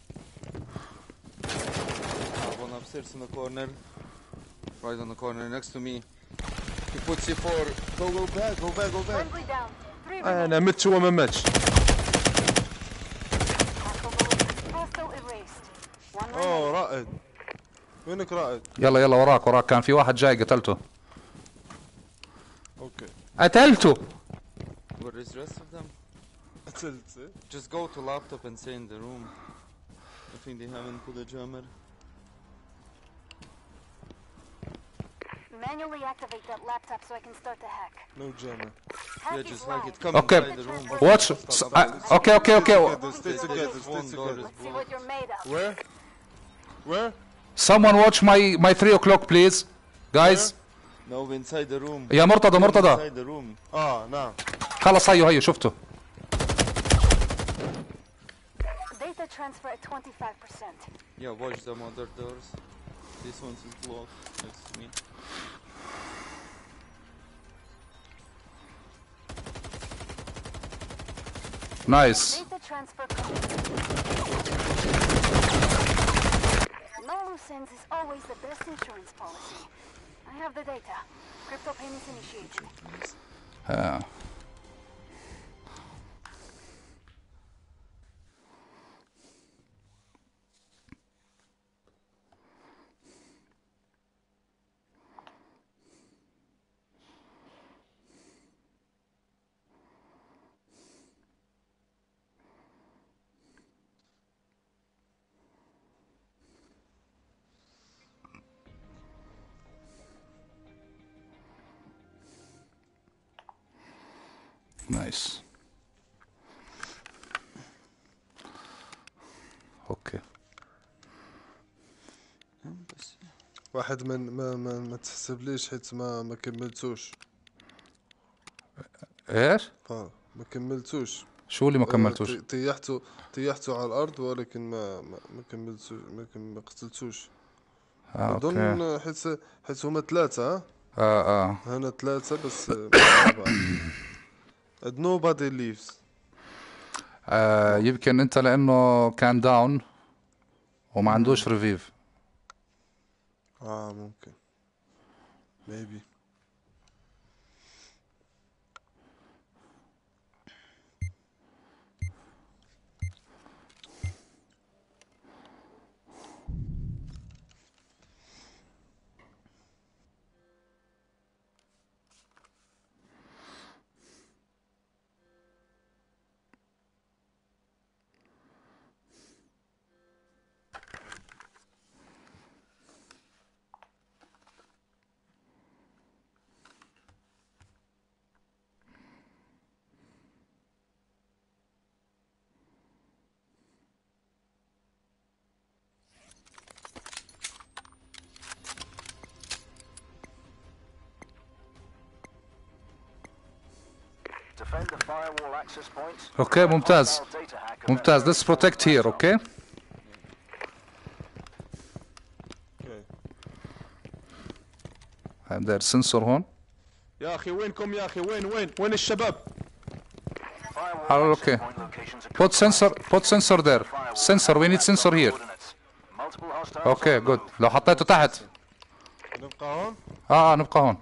I have one upstairs in the corner. Right on the corner next to me. He puts C four. go go back go back go back Friendly down. Three انا مت هو ما ماتش Hostile eliminated. Hostile erased. One remaining. اوه رائد وينك رائد يلا يلا وراك وراك كان في واحد جاي قتلته اوكي قتلته Where is the rest of them? قتلت Just go to laptop and stay in the room. I think they haven't put a jammer. Manually activate that laptop so I can start the hack. نو جاما Hack Yeah, is just hack live. it. Come Okay. inside the room. واتش اوكي اوكي اوكي stay together stay One door together is Let's see what you're made of. where where someone watch my my three o'clock please guys No, inside the room. يا مرتضى مرتضى Inside the room. اه نعم خلص هيو هيو شفته Data transfer at twenty-five percent. Yeah, watch them other doors. This one is blocked next to me. نايس Data transfer complete. No loose ends is always the best insurance policy. I have the data. Crypto payments initiated. نايس اوكي واحد من ما ما, ما تحسبليش حيت ما ما كملتوش ايش اه ما كملتوش شو اللي ما آه، كملتوش طي- طيحته طيحته على الارض ولكن ما ما, ما كملتوش ما, كم- ما قتلتوش آه، اوكي اظن حيت حيت هما ثلاثة ها اه اه هنا ثلاثة بس آه، مع بعض. And nobody leaves آه يمكن انت لانه كان داون وما عندوش ريفيف اه ممكن maybe Defend the firewall access points. اوكي ممتاز Hostile data hacker ممتاز let's protect here اوكي okay. داير سنسور هون يا اخي وينكم يا اخي وين وين وين الشباب Firewall حلو access اوكي point locations are put sensor put sensor there sensor we need sensor here coordinates. Multiple hostiles اوكي on the جود move. لو حطيته تحت نبقى هون اه اه نبقى هون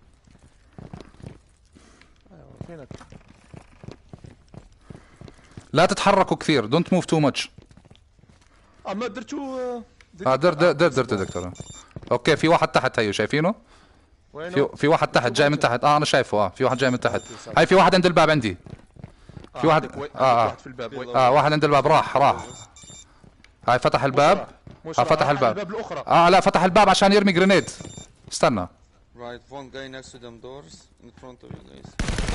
فينك لا تتحركوا كثير. دونت موف تو ماتش. اه ما درتو آه، اه در در در درت دكتور. اوكي في واحد تحت هيو شايفينه؟ في وينو؟ في واحد تحت جاي من تحت. اه انا شايفه. اه في واحد جاي من تحت. هاي في واحد عند الباب عندي. في واحد عندك وي- عندك اه اه واحد في الباب وي. اه واحد عند الباب راح راح. هاي فتح الباب. مش اه راح، فتح راح الباب. الباب الاخرى. اه لا فتح الباب عشان يرمي جرينيد. استنى. Right, one guy next to them doors in front of you guys.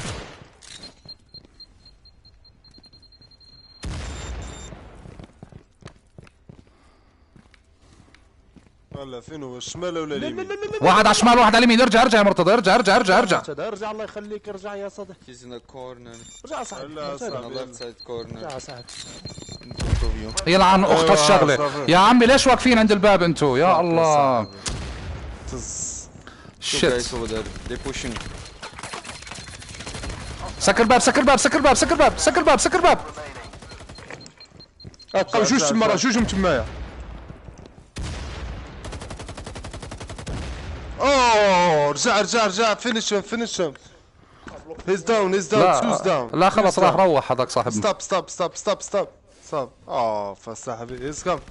هلا فين هو الشمال ولا اليمين؟ واحد على الشمال واحد على اليمين. ارجع ارجع يا مرتضى. ارجع ارجع ارجع ارجع. ارجع ارجع الله يخليك ارجع يا صديقي. He's in a corner, ارجع يا صاحبي. هلا on the صاحبي. left side corner. ارجع يا صاحبي. In front of you. يلعن اخت أيوة، الشغله. صافي. يا عمي ليش واقفين عند الباب انتو؟ يا الله. تز. Two شت. guys over there. They're pushing. سكر الباب سكر الباب سكر الباب سكر الباب سكر الباب سكر الباب. بقاو جوج تما جوجهم تمايا. اوه رجع رجع رجع فينيشهم فينيشهم. هيز داون هيز داون توز لا داون. لا خلص راح روح هذاك صاحبنا. ستوب ستوب ستوب ستوب ستوب ستوب. اوه فصاحبي هيز كم.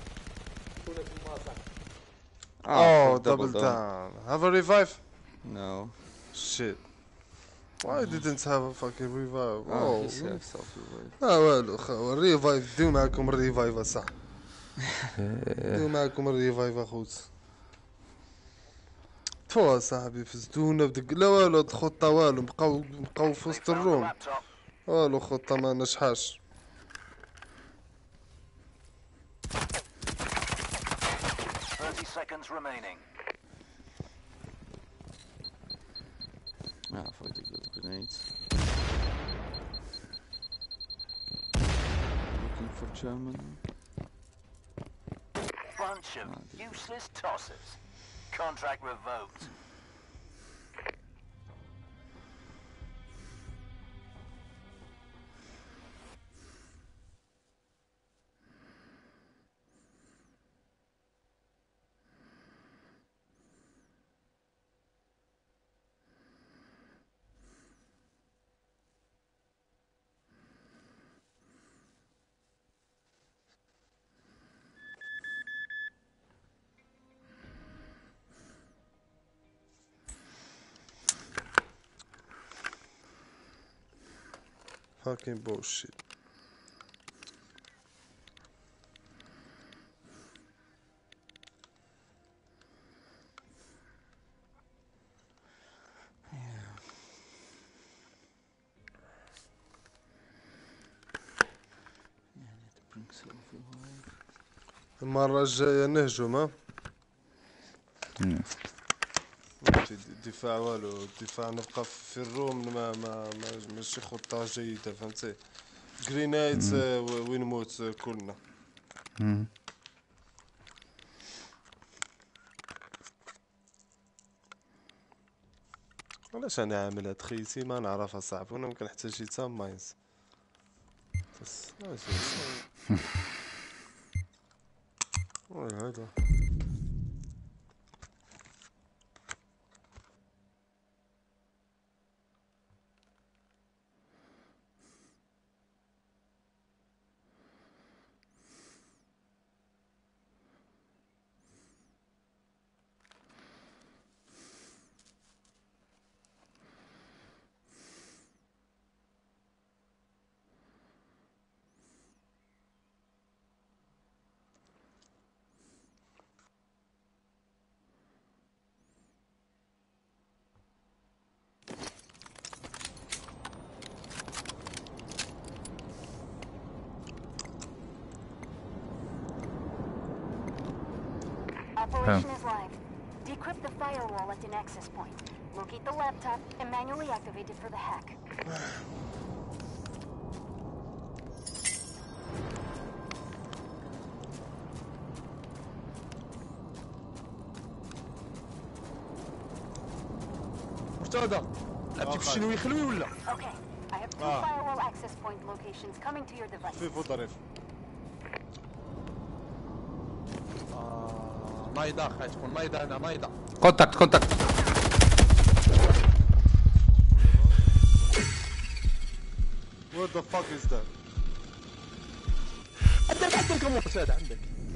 Ah, Oh, fuck, double down. Have a revive? No. Shit. Why didn't have a fucking revive? Oh, Oh. he's have self revive. اه والو خا الريفايف ديو معكم الريفايف صح. ديو معكم الريفايف اخوت. تفوا صاحبي فزتونا بدق لا والو خطة والو بقاو بقاو في وسط Found the الروم. laptop. والو خطة ما نجحاش. thirty seconds remaining. Ah, fuck the good grenades. Looking for German. Bunch of useless tossers. Contract revoked. Fucking bullshit. Bring self revive. المرة الجاية نهجم ها. الدفاع والو الدفاع نبقى في الروم ما ما ما- ماشي خطة جيدة فهمتي. جرينايت وين نموت آه، كلنا. علاش انا عاملها تخيتي ما نعرف اصاحبي وانا ممكن نحتاج شي تام ماينز. بس ماشي. وي هذا. Operation is live. Decrypt the firewall at an access point. Locate the laptop and manually activate it for the hack. مرتضى لعبتي في الشنوي خلوي ولا؟ Okay, I have two Ah. firewall access point locations coming to your device. فيفو ظريف. آه، نايضة خاي تكون نايضة انا نايضة. كونتاكت كونتاكت. What the fuck is that? دير بحال الكاموس هذا عندك.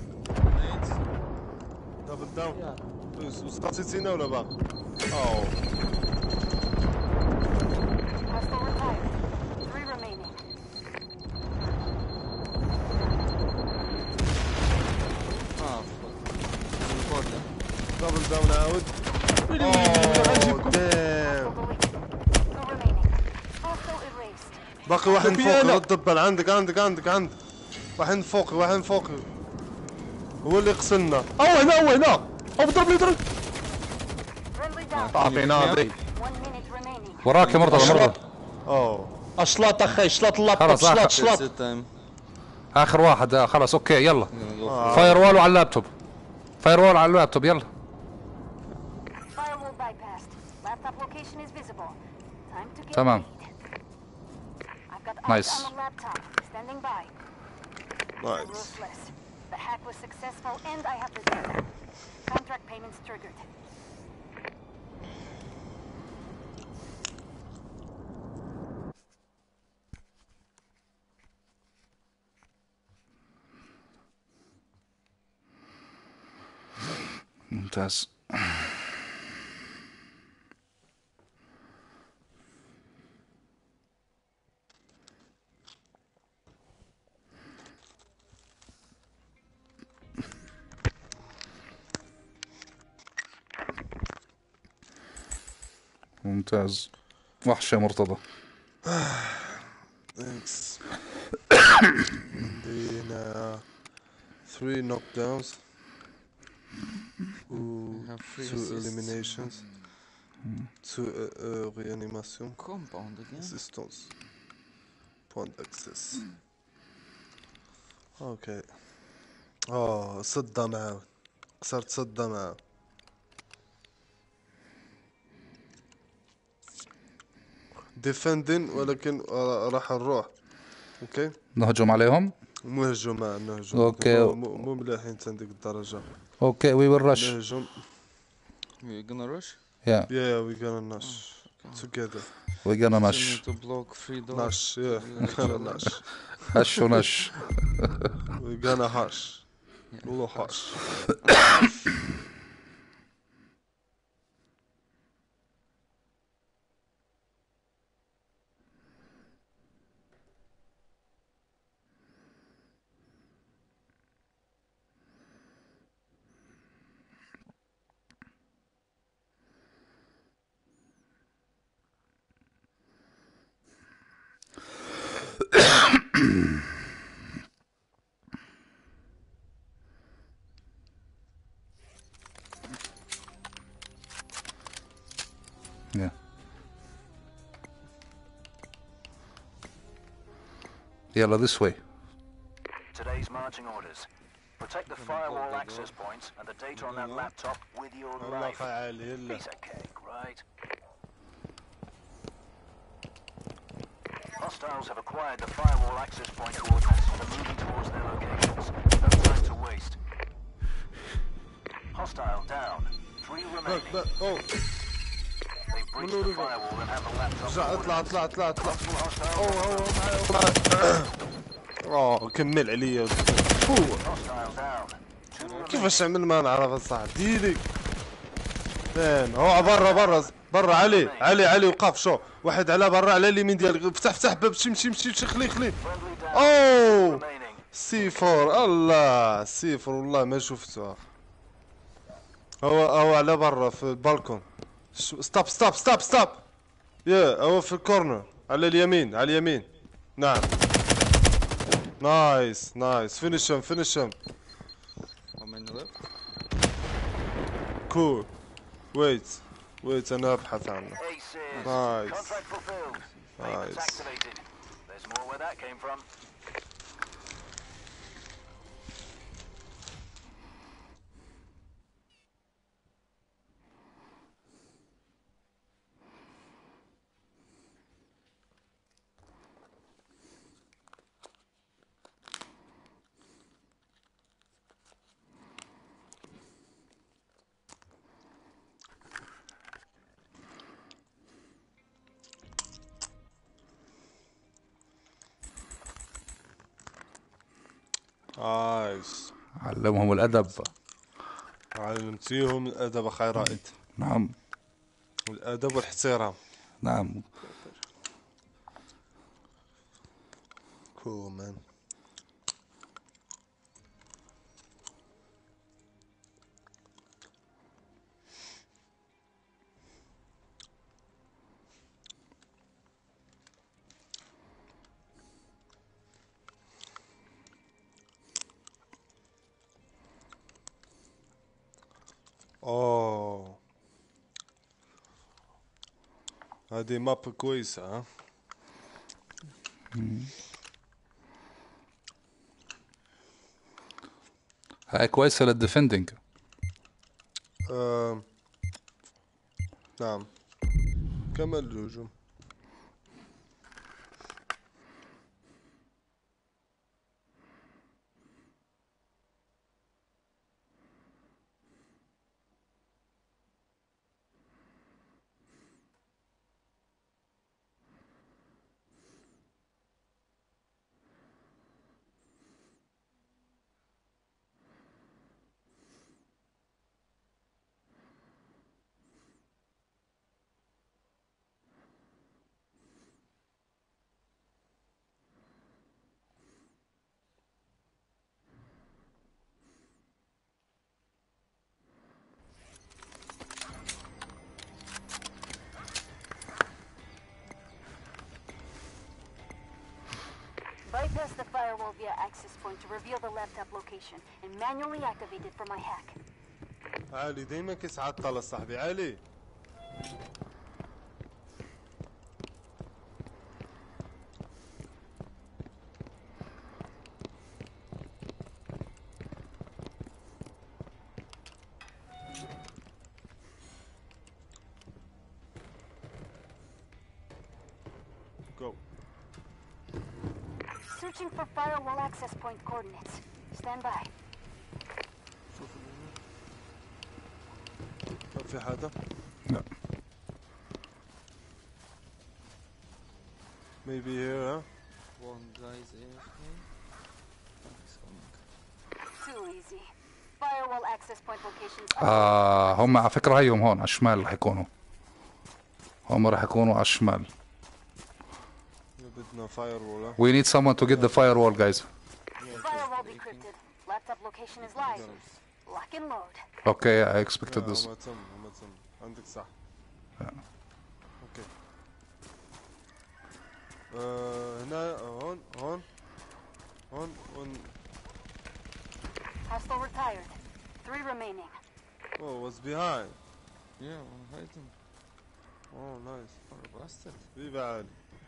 دبل داون يا. وسقطتينا ولا باقي؟ اوه Hostile retired. Three remaining. اه الكورنر. دبل داون عاود. اوه دام. Two remaining. Hostile erased. باقي واحد شوفي فوقي أنا. رد الدبل عندك عندك عندك عندك واحد فوقي واحد فوقي هو اللي قسلنا. او هنا او هنا او ضرب لي ضرب. Friendly down. صافي ناضي. One minute remaining. وراك يا مرتضى مرتضى. اوه اشلاط اخي شلاط اللابتوب خلاص، شلاط آخر. شلاط. Set time. اخر واحد آه خلاص اوكي يلا. I'm gonna go for فاير وول على اللابتوب. فاير وول على اللابتوب يلا. Firewall bypassed. Laptop location is visible. Time to get تمام. paid. I've got eyes Nice. on the laptop. Standing by. نايس. Ruthless. The hack was successful and I have the data. Contract payments triggered. ممتاز. ممتاز. وحش يا مرتضى. ثانكس. عندنا three knockdowns و have three two assists. eliminations two uh, uh, reanimation compound again. assistance point access. اوكي. اوه صدى معاه كسرت صدى معاه. ديفندين ولكن آه، راح نروح. اوكي نهجم عليهم. نهجم معاه نهجم. أوكي. مو- مو مو ملاحين تنديك الدرجة. اوكي وي ويل رش. نهجم. We're gonna rush. يا Yeah, we gonna nash together. وي جانا Still نش. need to block three doors. Nash, yeah, we gonna nash. هش ونش. We gonna hash. قولوا hash. يا يلا this way. Today's marching orders. Protect the firewall access points and the data on that laptop with your الله life. خيالي يلا. Piece of cake, right? Hostiles have acquired the firewall access point coordinates and are moving towards their locations. No time to waste. Hostile down. Three لا remaining. لا اوه They breached the firewall and have the laptop رجع اطلع coordinates. اطلع اطلع اطلع. Multiple hostiles. اوه اوه معايا اوه كمل عليا. فو. Hostile down. Two كيفاش عمل ما نعرف الصح ديري. فين هو برا برا برا علي علي علي وقف شو واحد على برا على اليمين ديالك فتح فتح باب شي مشي مشي مشي خليه خليه. friendly down. اوه Remaining. سي فور الله سي فور والله ما شفتها. هو هو على برا في البالكون. ستوب ستوب ستوب ستوب. يا هو في الكورنر على اليمين على اليمين. نعم. نايس نايس فينيشهم فينيشهم. How many left? كول. ويت ويت انا ابحث عنه. Aces. Nice. Contract fulfilled. Payments Nice. activated. There's more where that came from. نايس. علمهم الادب. علمتيهم الادب اخي رائد. نعم الادب والاحترام. نعم. Cool man. اوه هذه ماب كويسة ها. هاي كويسة للديفندنج. آه. نعم كمل الهجوم. Bypass the firewall via access point to reveal the laptop location and manually activate it for my hack. علي دايما كيتعطل صاحبي علي. Go. Searching for firewall access point coordinates. Stand by. ما في حدا؟ لا. Maybe here huh? One guy is A F K. He's coming. Too easy. Firewall access point locations. آه هم على فكرة هيهم هون على الشمال رح يكونوا. هم رح يكونوا على الشمال. بدنا firewall. We need someone to get the firewall guys. Firewall decrypted. Laptop location is live. Lock and load. Okay, I expected this. هم تم هم تم عندك صح. اوكي. آه هنا هون هون هون هون. Hostile retired. Three remaining. Oh, what's behind? Yeah, I'm hiding. Oh, nice. Or bastard. Viva Ali.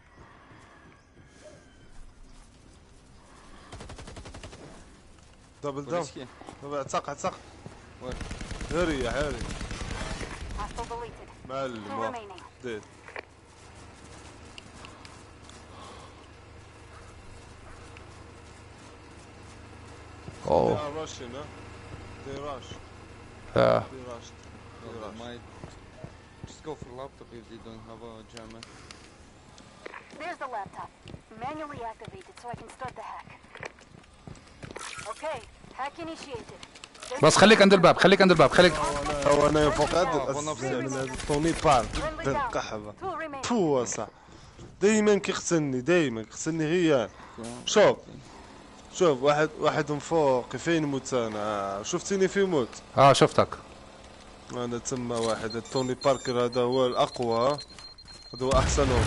دبل داون. Poliski. طبعا اعتق اعتق. Where? هري يا هري. Hostile deleted. معلم Two واحد. remaining. ديد. Oh, They are rushing, huh? They rush. yeah. They rushed. They Well, rushed. they might just go for laptop if they don't have a jammer. There's the laptop. Manually activated so I can start the hack. Okay, hack initiated. There's بس خليك عند الباب خليك عند الباب خليك. هو انا فوق هذا آه، الاساس ونفس- من هذا توني بارك friendly down. قحبه. Two remaining. فو صح. دايما كيغسلني دايما كيغسلني هي. شوف شوف واحد واحد من فوق فين يموت انا شفتيني في موت. اه شفتك. انا تما واحد توني باركر هذا هو الاقوى هذا هو احسنهم.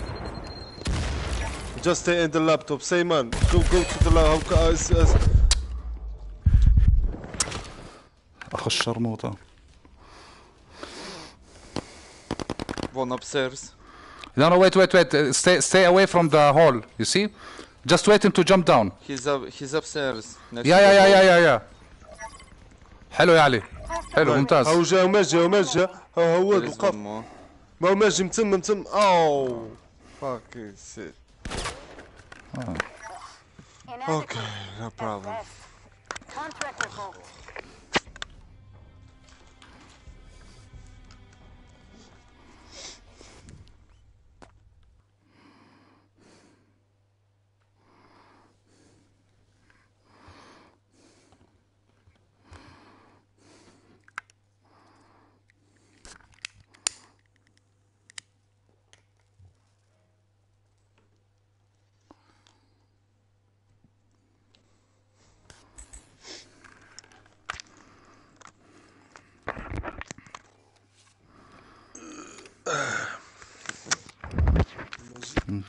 Just stay in the laptop. Say man, go go to the laptop. اخ الشرموطة. One upstairs. No no wait wait wait uh, stay stay away from the hall you see just wait him to jump down. He's up. He's upstairs. Next يا to يا the يا wall. يا يا يا حلو يا علي حلو ممتاز. هو جا ومجا ومجا ها هو There is القف one more. ما هو ماجي متم متم اوه فاكي سيت. Inadequate. Okay, no At problem. best. Contract revoked.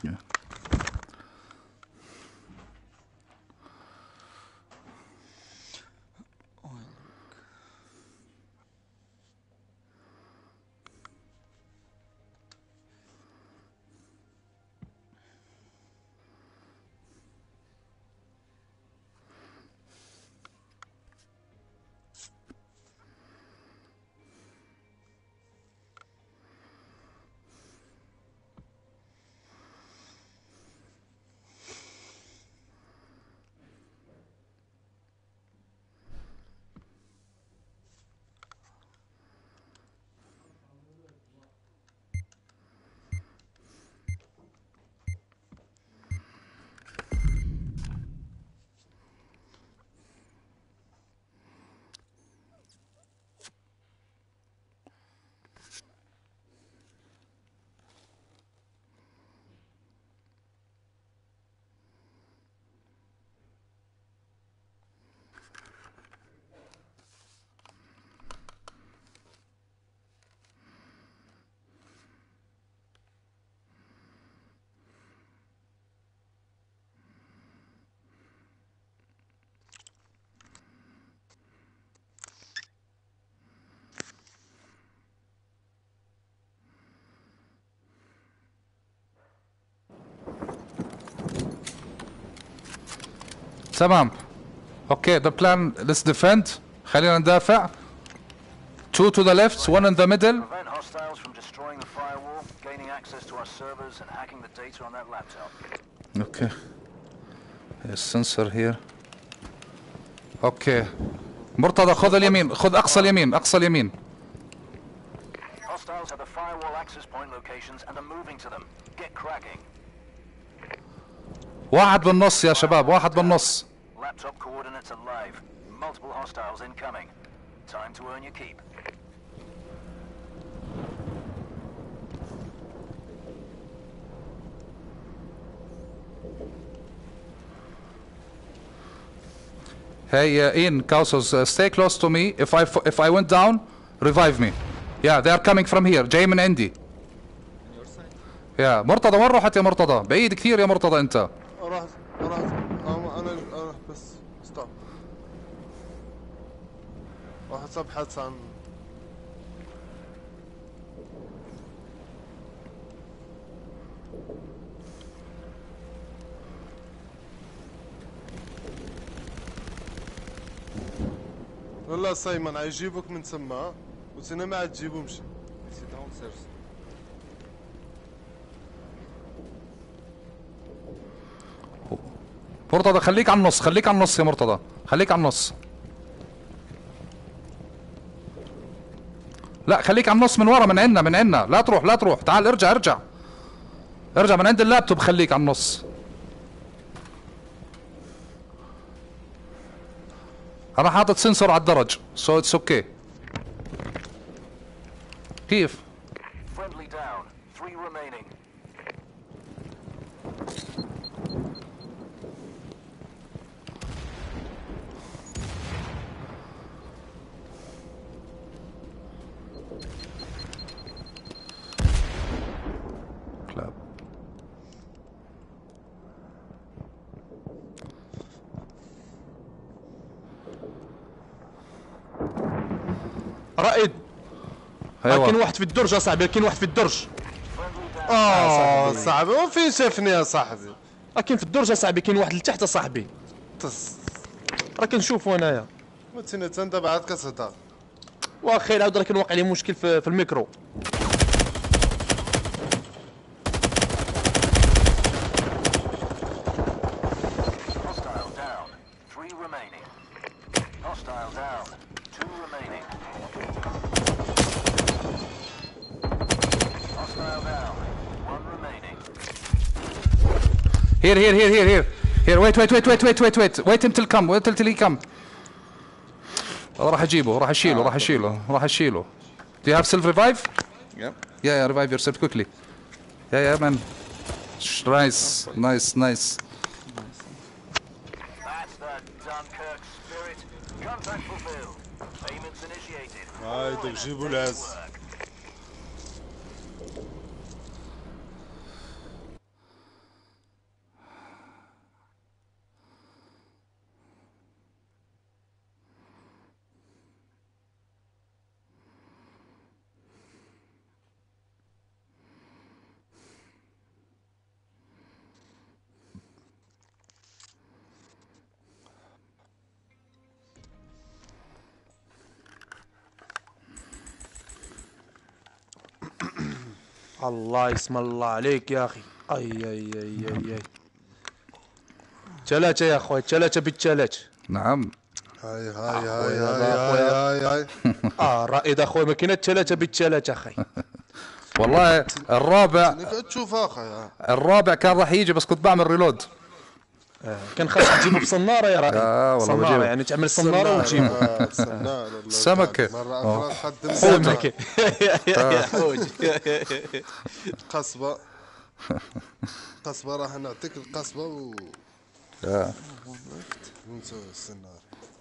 Yeah. تمام. اوكي the plan let's defend. خلينا ندافع. Two to the left, one in the middle. Prevent hostiles from destroying the firewall, gaining access to our servers, and hacking the data on that laptop. Okay. There's sensor here. اوكي. مرتضى خذ اليمين، خذ اقصى اليمين، اقصى اليمين. Hostiles have the firewall access point locations and are moving to them. Get cracking. واحد بالنص يا شباب، واحد بالنص. Laptop coordinates are live. Multiple hostiles incoming. Time to earn your keep. Hey, uh, Ian, Kausos, uh, stay close to me. If I if I went down, revive me. Yeah, they are coming from here. جاي من عندي. يا مرتضى وين رحت يا مرتضى؟ بعيد كثير يا مرتضى أنت. رحت رحت انا انا بس ستوب. رحت ابحث عن والله سايمون عيجيبك من تما وتنا ما عاد تجيبو مشي. Sit downstairs. مرتضى خليك على النص، خليك على النص يا مرتضى، خليك على النص. لا خليك على النص من ورا، من عنا من عنا، لا تروح لا تروح، تعال ارجع ارجع. ارجع من عند اللابتوب، خليك على النص. انا حاطط سنسور على الدرج، سو اتس اوكي. كيف؟ Friendly down. Three remaining. كلاب. رائد. ايوه كاين واحد في الدرج اصاحبي، كاين واحد في الدرج. اه صاحبي وين فين شافني يا صاحبي؟ راه كاين في الدرج اصاحبي، كاين واحد لتحت اصاحبي. تس راه كنشوفو انايا. ما تينا انت بعد كتهضر. واخي عاود راه كان واقع لي مشكل في, في الميكرو. Hostile down. Three remaining. Hostile down. Two remaining. Hostile down. One remaining. Here, here, here, here, here. Here, wait, wait, wait, wait, wait, wait, wait. Wait until come, wait until he come. راح اجيبه، راح اشيله، راح اشيله، راح اشيله. Do you have self revive? Yep. Yeah, yeah, revive yourself quickly. Yeah, yeah, man. Sh- Nice, nice, nice. That's the Dunkirk spirit. Contract fulfilled. Payments initiated. هايدك جيبوا العز. الله يسم الله عليك يا اخي. اي اي اي اي اي ثلاثة يا اخوي، ثلاثة بالثلاث. نعم. هاي هاي أخوي هاي هذا هاي أخويا. هاي هاي اه رائد اخوي، ما كاينه ثلاثة بالثلاث اخي. والله الرابع انك تشوف اخي. الرابع كان راح يجي بس كنت بعمل ريلود. كان خاصك تجيبه بصناره يا رائد. آه والله صناره بجيبه. يعني تعمل صناره وتجيبه. سمكة. مرة اخرى تقدم سمكه يا حوج. قصبة قصبة راح نعطيك القصبة و آه. نسوي السنارة.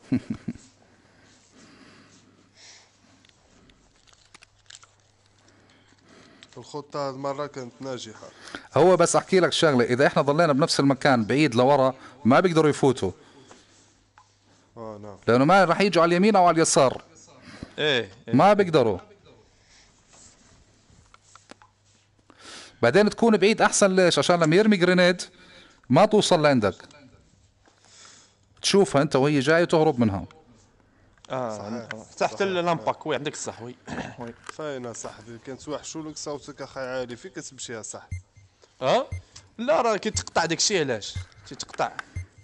الخطة هذه مرة كانت ناجحة. هو بس احكي لك شغله، اذا احنا ضلينا بنفس المكان بعيد لورا ما بيقدروا يفوتوا، اه نعم. لانه ما راح يجوا على اليمين او على اليسار. ايه ما بيقدروا. بعدين تكون بعيد احسن. ليش؟ عشان لما يرمي جرينيد ما توصل لعندك، تشوفها انت وهي جايه وتهرب منها. اه تحت اللمبك. وي عندك الصح. وي وي فاين صاحبي كان توحشوا لك صوتك اخي عالي فيك تمشي يا صاحبي. اه لا راه كي تقطع داك الشيء. علاش تيتقطع؟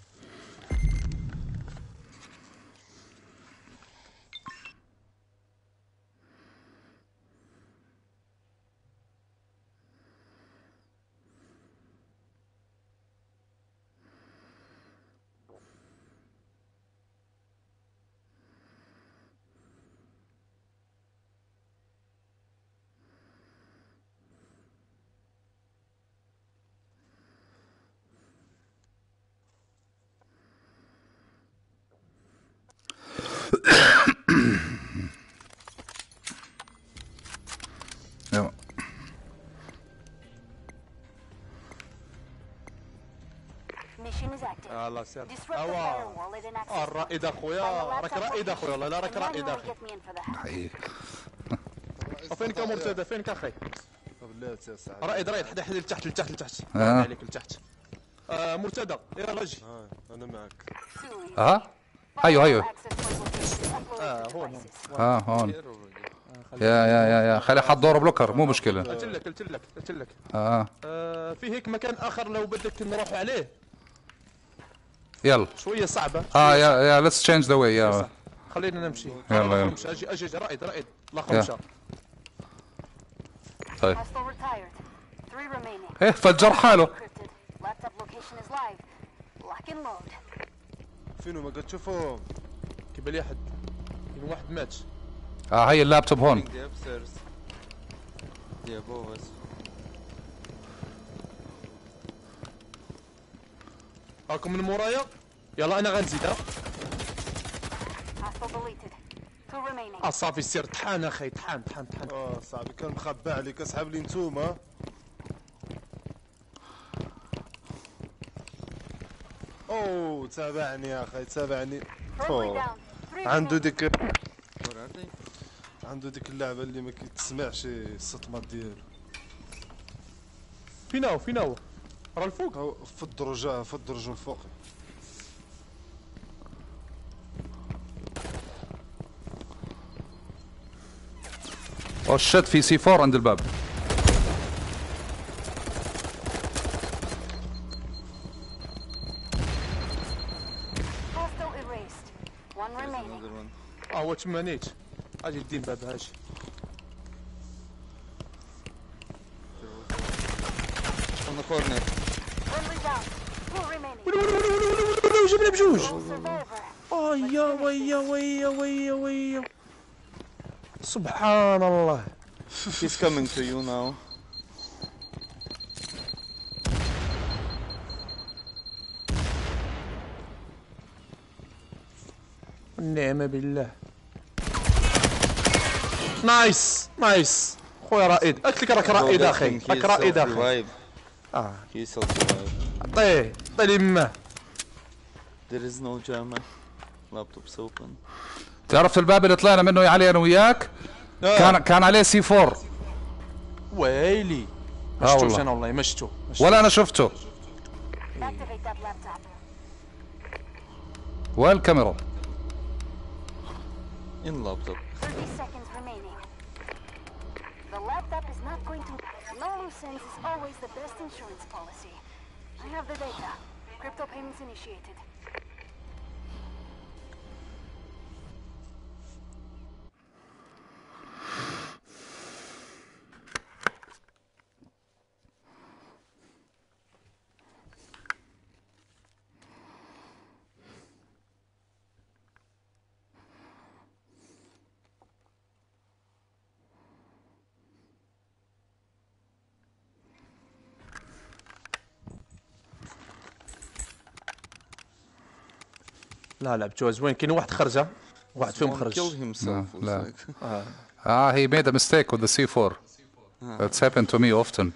يلا. Mission is active. الله سير. Disrupt the اوا firewall at an access اه point. الرائد اخويا. Find the راك laptop رائد اخويا والله. لا location راك and رائد manually اخي. get me in for the hack. حقيقي. فينك مرتضى؟ فينك اخي؟ بلاتي يا صاحبي. رائد رائد حدا حدا لتحت لتحت لتحت. آه. عليك لتحت. آه مرتضى يلا جي. آه انا معك. اه ايوه ايوه. Access point location uploaded اه to هون devices. اه هون. يا يا يا يا خلي حط دور بلوكر مو مشكله. قلت لك قلت لك قلت لك. اه آه في هيك مكان اخر لو بدك نروح عليه. يلا. شويه صعبه. اه يا يا ليتس تشينج ذا واي. يا خلينا نمشي. يلا، يلا. خمسة. اجي اجي أجي. رائد رائد لا خمسه. طيب. Hostile retired. Three remaining. ايه فجر حاله. Encrypted. Laptop location is live. Lock and load. فينو ما كتشوفهم؟ كيبان لي احد. كاين واحد مات. اه هي اللابتوب هون. The upstairs. The above us. هاكم من مورايا. يلا انا غنزيد. ها Hostile deleted. Two remaining. اه صافي سير. طحان اخي. طحان طحان طحان. اه صاحبي كان مخبى عليك اسحب لي نتوما. اوه تابعني يا اخي تابعني. Friendly أوه. down. Three عنده remaining. ديك Where are they? عنده ديك اللعبه اللي ما كيتسمعش الصطمات ديالو. فين هو فين هو؟ راه الفوق. هو في الدرجه في الدرج الفوقي. او شت في سي فور عند الباب. Hostile erased. One remaining. Another one. اه هو تمانيت. اجي الدين باب هاجي. On the corner. Friendly down. Two remaining. جبنا بجوج. Sole survivor. ويا ويا ويا ويا ويا. سبحان الله. He's coming to you now. النعمة بالله. نايس نايس خويا رائد. قلت لك راك رائد اخي. راك رائد اخي. Revive. اه He self revive. عطيه عطيه لي ماه. There is no jammer. Laptop's open. تعرف الباب اللي طلعنا منه يا علي انا وياك؟ كان كان عليه سي فور. ويلي آه ما شفتوش والله. انا والله ما شفتو. ولا انا شفته. Activate that laptop. والكاميرا. In laptop. thirty seconds remaining. The The laptop is not going to... No loose ends is always the best insurance policy. I have the data. Crypto payments initiated. لا لا بجوز وين كاين واحد خرجه واحد فيهم One خرج killed himself. No, was no. like- Ah, he made a mistake with the C four. That's happened to me often.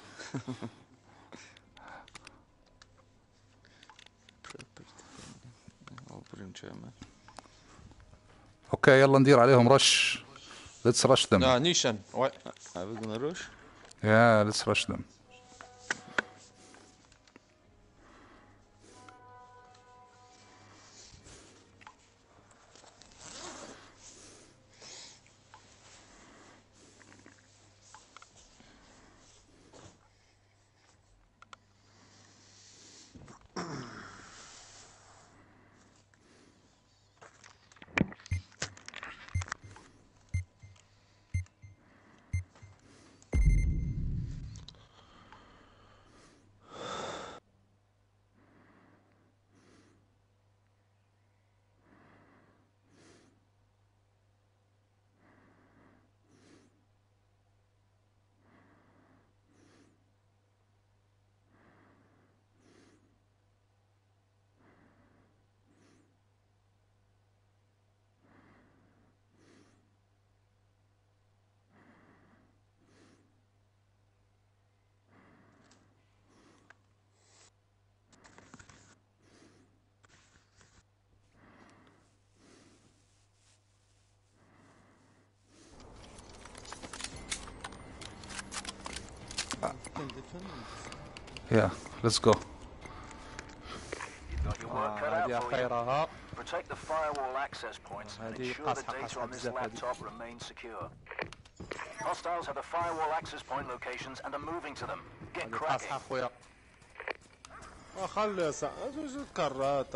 I'll put him chairman. اوكي يلا ندير عليهم رش. Let's rush them. اه نيشان وي Are we gonna rush? Yeah, let's rush them. Yeah, let's go. You've got your work cut out هذه for you. خيرها Protect the firewall access points and هذه ensure the قاصحة data قاصحة on this بزاف هذه. laptop remains secure. Hostiles have the firewall access point locations and are moving to them. Get هذه cracking. قاصحة خويا اه خليها ساعة جوج كرات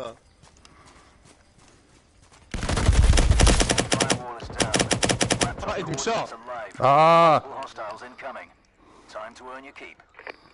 Firewall is down. Laptop رائد مشى. coordinates are live. Ah, All hostiles incoming. Time to earn your keep.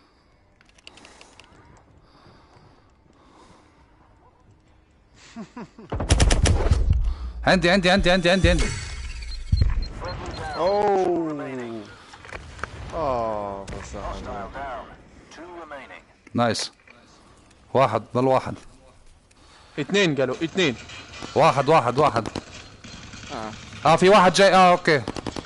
عندي عندي عندي عندي عندي عندي. Friendly down. اوه Remaining. اه بس Hostile down. Two remaining. نايس. واحد ضل واحد. اثنين قالوا اثنين واحد واحد واحد. اه في واحد جاي اه اوكي.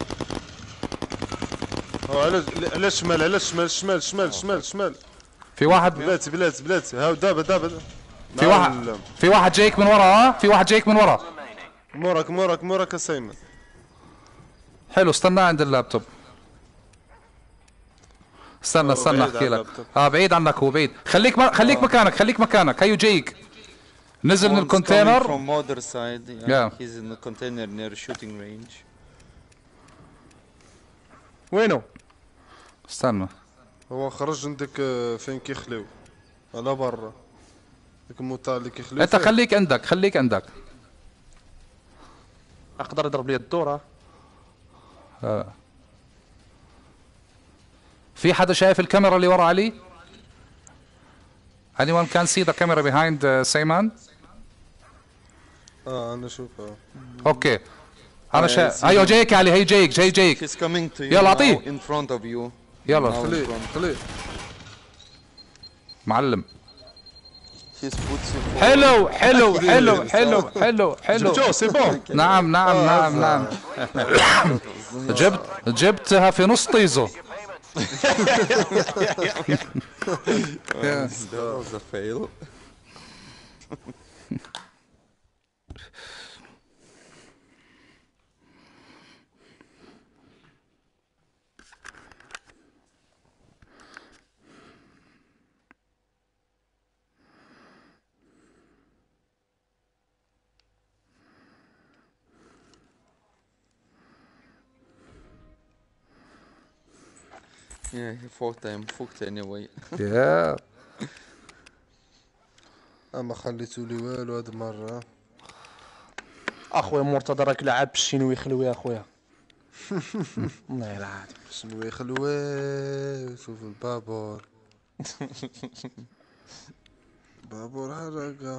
هو على على الشمال على الشمال شمال شمال شمال شمال في واحد بلاتي بلاتي بلاتي هاو دابا دابا في واحد في واحد جايك من ورا اه في واحد جايك من ورا. Remaining. موراك موراك موراك يا سيمن. حلو استنى عند اللابتوب. استنى هو استنى بعيد احكي عن لك. اللابتوب. اه بعيد عنك هو بعيد. خليك ما... خليك مكانك خليك مكانك. هيو جايك. نزل من One's coming الكونتينر. from other side. Yeah. Yeah. He's in the container near shooting range. وينو استنى. هو خرج عندك آه، فين كيخليو على برا ديك الموطا اللي كيخليو انت فيه. خليك عندك خليك عندك. اقدر اضرب لي الدوره آه. في حدا شايف الكاميرا اللي ورا علي؟ Anyone can see the camera behind uh, Sayman? اه انا شوفها اوكي. انا آه، شايف see ايوه him. جايك علي هي جايك جاي جايك. He's coming to you يلا now أعطيه. in front of you. يلا Now in خليه front. خليه معلم. He's puts you forward. حلو حلو حلو حلو حلو حلو. جو سي بون نعم نعم نعم نعم. جبت جبتها في نص طيزو. That was a fail. Yeah, he fought him. Fucked anyway. يا اما خليتوا لي والو هاد المره. اخويا مرتضى راك لعب بالشينوي خلوي اخويا. والله العظيم شنو يخلوي شوف البابور. بابور حرقة.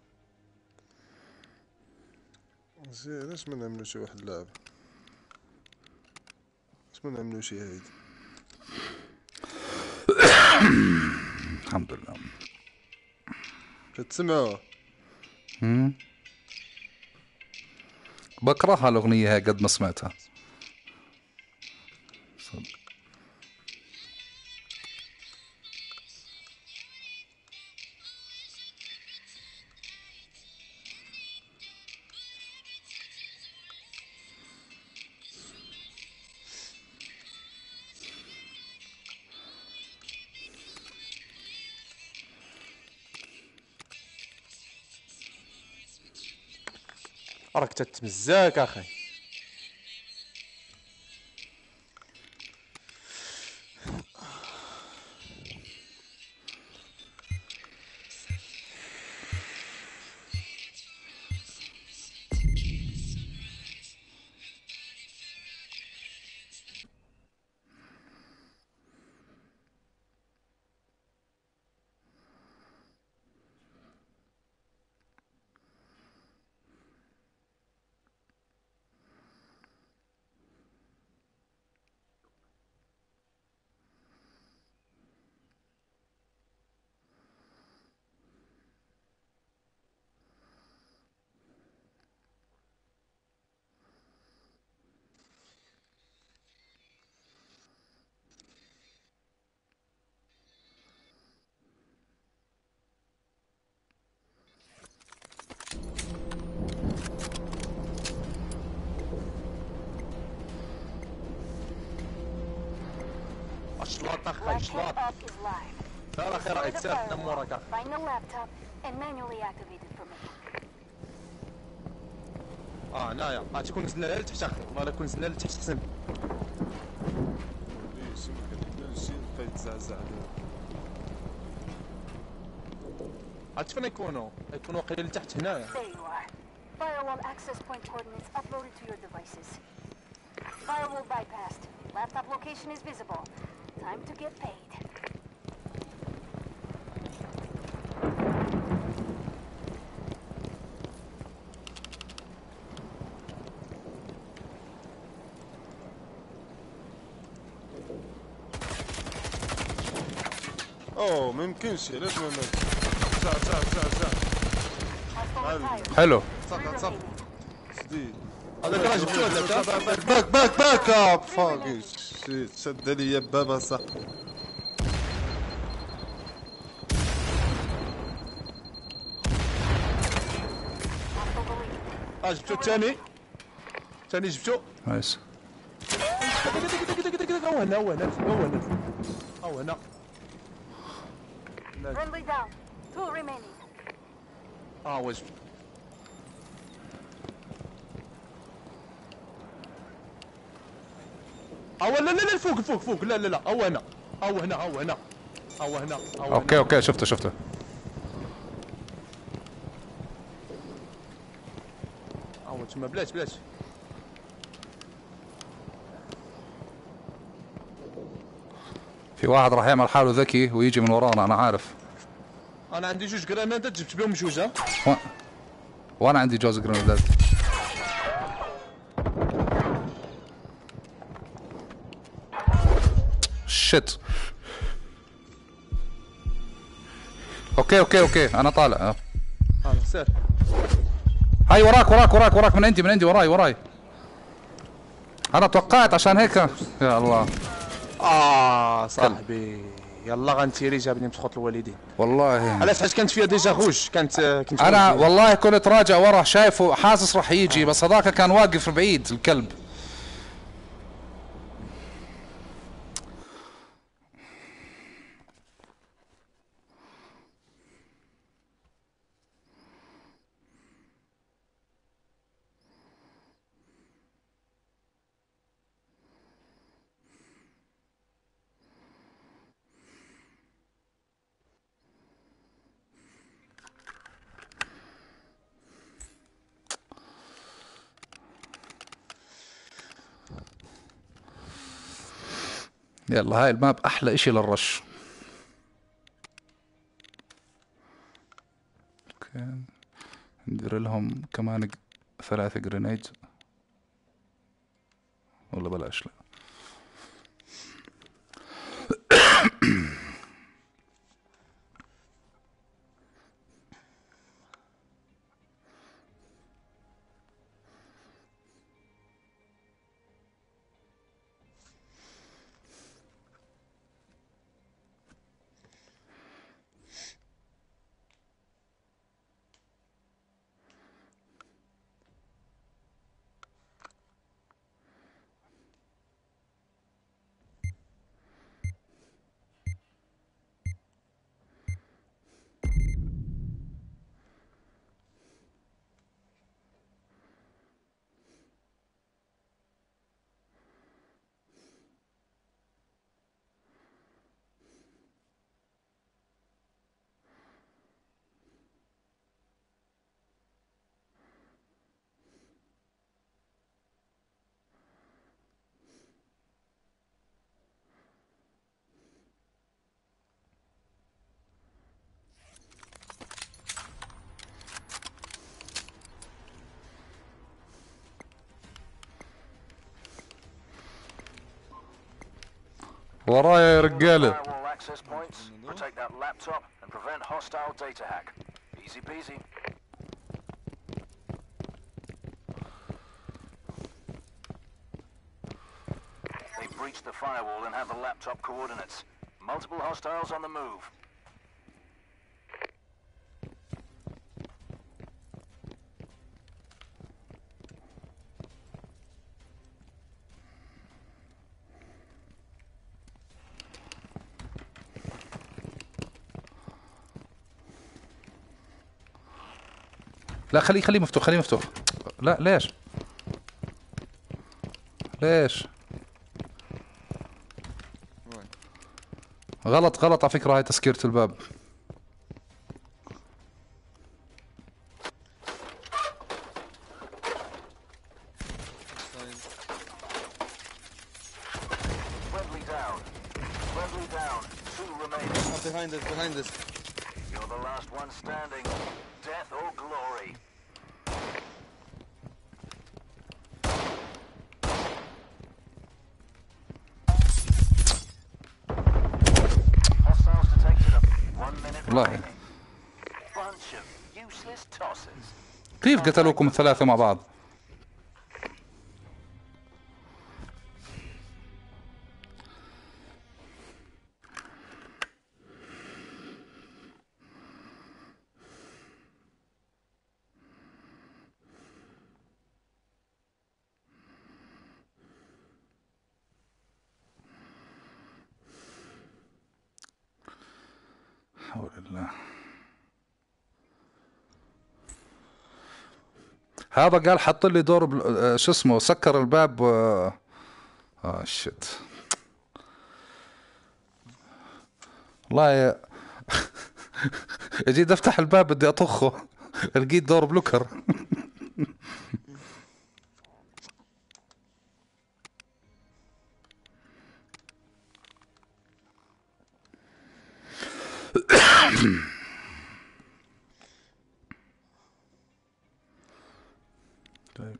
زين ليش ما نعملو شي واحد اللعبة؟ ليش ما نعملو شي هيد؟ الحمد لله. تسمعوا؟ مم. بكرهها الأغنية هاي قد ما سمعتها. راك تتمزاك اخي. اشلاط اخي اشلاط. Laptop up is live. ترى اخي راك Destroy the تسافر firewall, نمورك اخي. find the laptop, and manually activate it for me. اه هنايا غادي تكون نزلنا لتحت اخي. والله الا كون نزلنا لتحت حسن. ليش يمكن نمشي بقى يتزعزع. عرفت فين يكونوا؟ يكونوا قليل لتحت هنايا. There you are. Firewall access point coordinates uploaded to your devices. Firewall bypassed. Laptop location is visible. Time to get paid. اوه ما يمكنش ليش ما مات؟ رجع رجع رجع رجع. Hostile retired. حلو. Three صفقة صفقة remaining. جديد. هذا الراجل جبتوه ولا باك باك باك اب فاك شيت شد لي بابا صح. Hostile deleted. اه جبتو الثاني. الثاني جبتو. نايس. هو هنا هو هنا هو هنا هو هنا. Friendly down. Two remaining. اه هو جبتو. اه لا لا لا فوق فوق فوق لا لا لا هو هنا هو هنا هو هنا هو هنا هو هنا. اوكي اوكي شفته شفته. هو تما بلاش بلاش. في واحد راح يعمل حاله ذكي ويجي من ورانا انا عارف. انا عندي جوج جرانادات جبت بهم جوج ها. و... وانا عندي جوز جرينيدات. شت. اوكي اوكي اوكي انا طالع. اه سير. هاي وراك وراك وراك وراك من عندي من عندي وراي وراي. انا توقعت عشان هيك. يا الله. اه صاحبي يلا غنتيري جابني مسخوط الوالدين. والله علاش حيت كانت فيها ديجا غوش كانت كنت انا والله كنت راجع ورا شايفه حاسس راح يجي بس هذاك كان واقف بعيد الكلب. يلا هاي الماب احلى اشي للرش. اوكي ندير لهم كمان ج- ثلاثة جرينيد ولا بلاش لا. ورايا يا رجالة. Firewall access points. Protect that laptop and prevent hostile data hack. Easy peasy. They breached the firewall and have the laptop coordinates. Multiple hostiles on the move. لا خليه خليه مفتوح خليه مفتوح. لا ليش؟ ليش؟ غلط غلط على فكرة هاي تسكيرة الباب. Friendly down. Friendly down. Two remaining. Oh, behind us, behind us. You're the last one standing. Death or glory. Hostiles detected up. One minute والله remaining. Bunch of useless tosses. كيف قتلوكم الثلاثة مع بعض؟ حول الله. هذا قال حط لي دور بل... آه، شو اسمه سكر الباب و... اه شت والله يا... جيت افتح الباب بدي اطخه لقيت دور بلوكر. طيب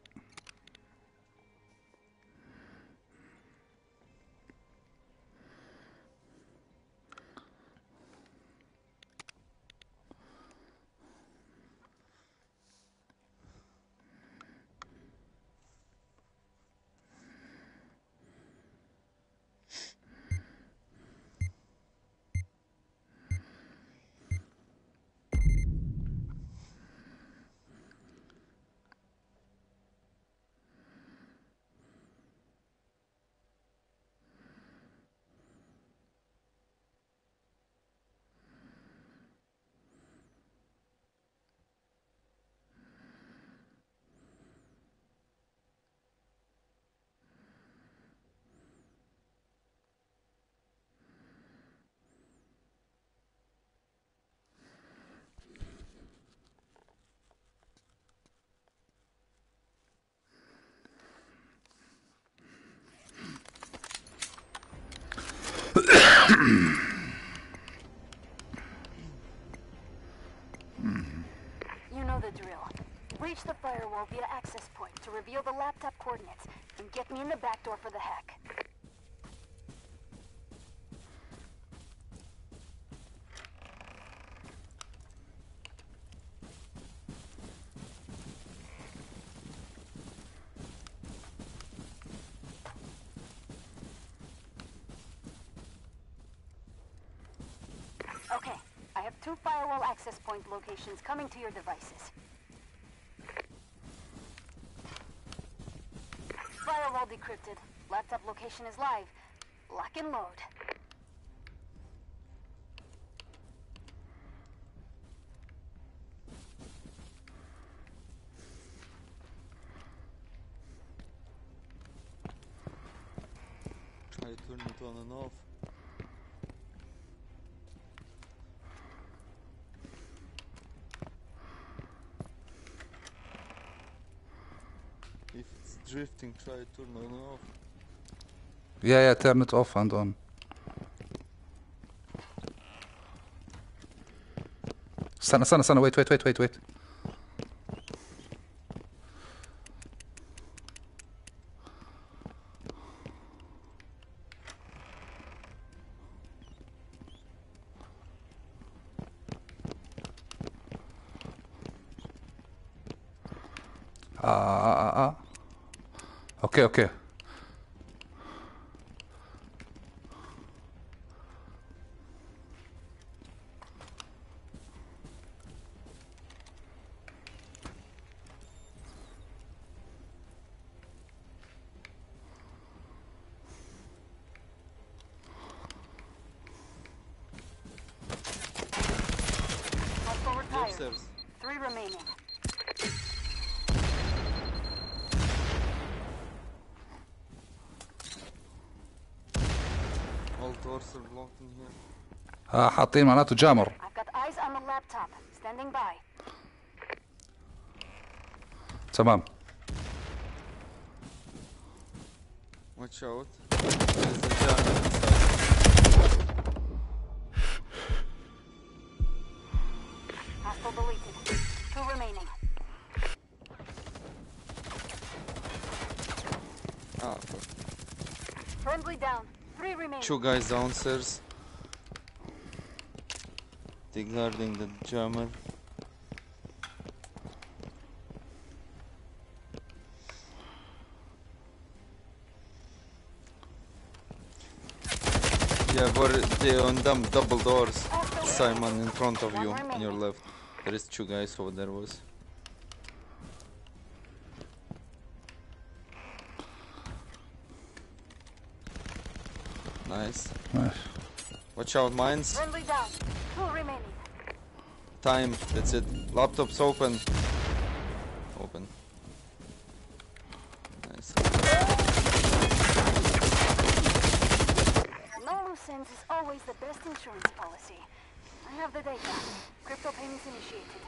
You know the drill. Breach the firewall via access point to reveal the laptop coordinates and get me in the back door for the hack. Okay, I have two firewall access point locations coming to your devices. Firewall decrypted. Laptop location is live. Lock and load. Try to turn it on and off. If it's drifting, try to turn it on and off. Yeah, yeah, turn it off and on. استنى استنى استنى wait wait wait wait wait. آه آه آه آه. اوكي اوكي. Hostile retired. Upstairs. Three remaining. All doors are blocked in here. آه حاطين معناته جامر. I've got eyes on the laptop. Standing by. تمام. Watch out. There's a jammer inside. Hostile deleted. Two remaining. Ah, fuck. Friendly down. Three remaining. Two guys downstairs. They guarding the jammer. Yeah, but they on them double doors. Simon in front of you, on your left. There is two guys over there was. Nice. Nice. Watch out, mines. Friendly down. Two remaining. Time. That's it. Laptops open. Open. Nice. No loose ends is always the best insurance policy. I have the data. Crypto payments initiated.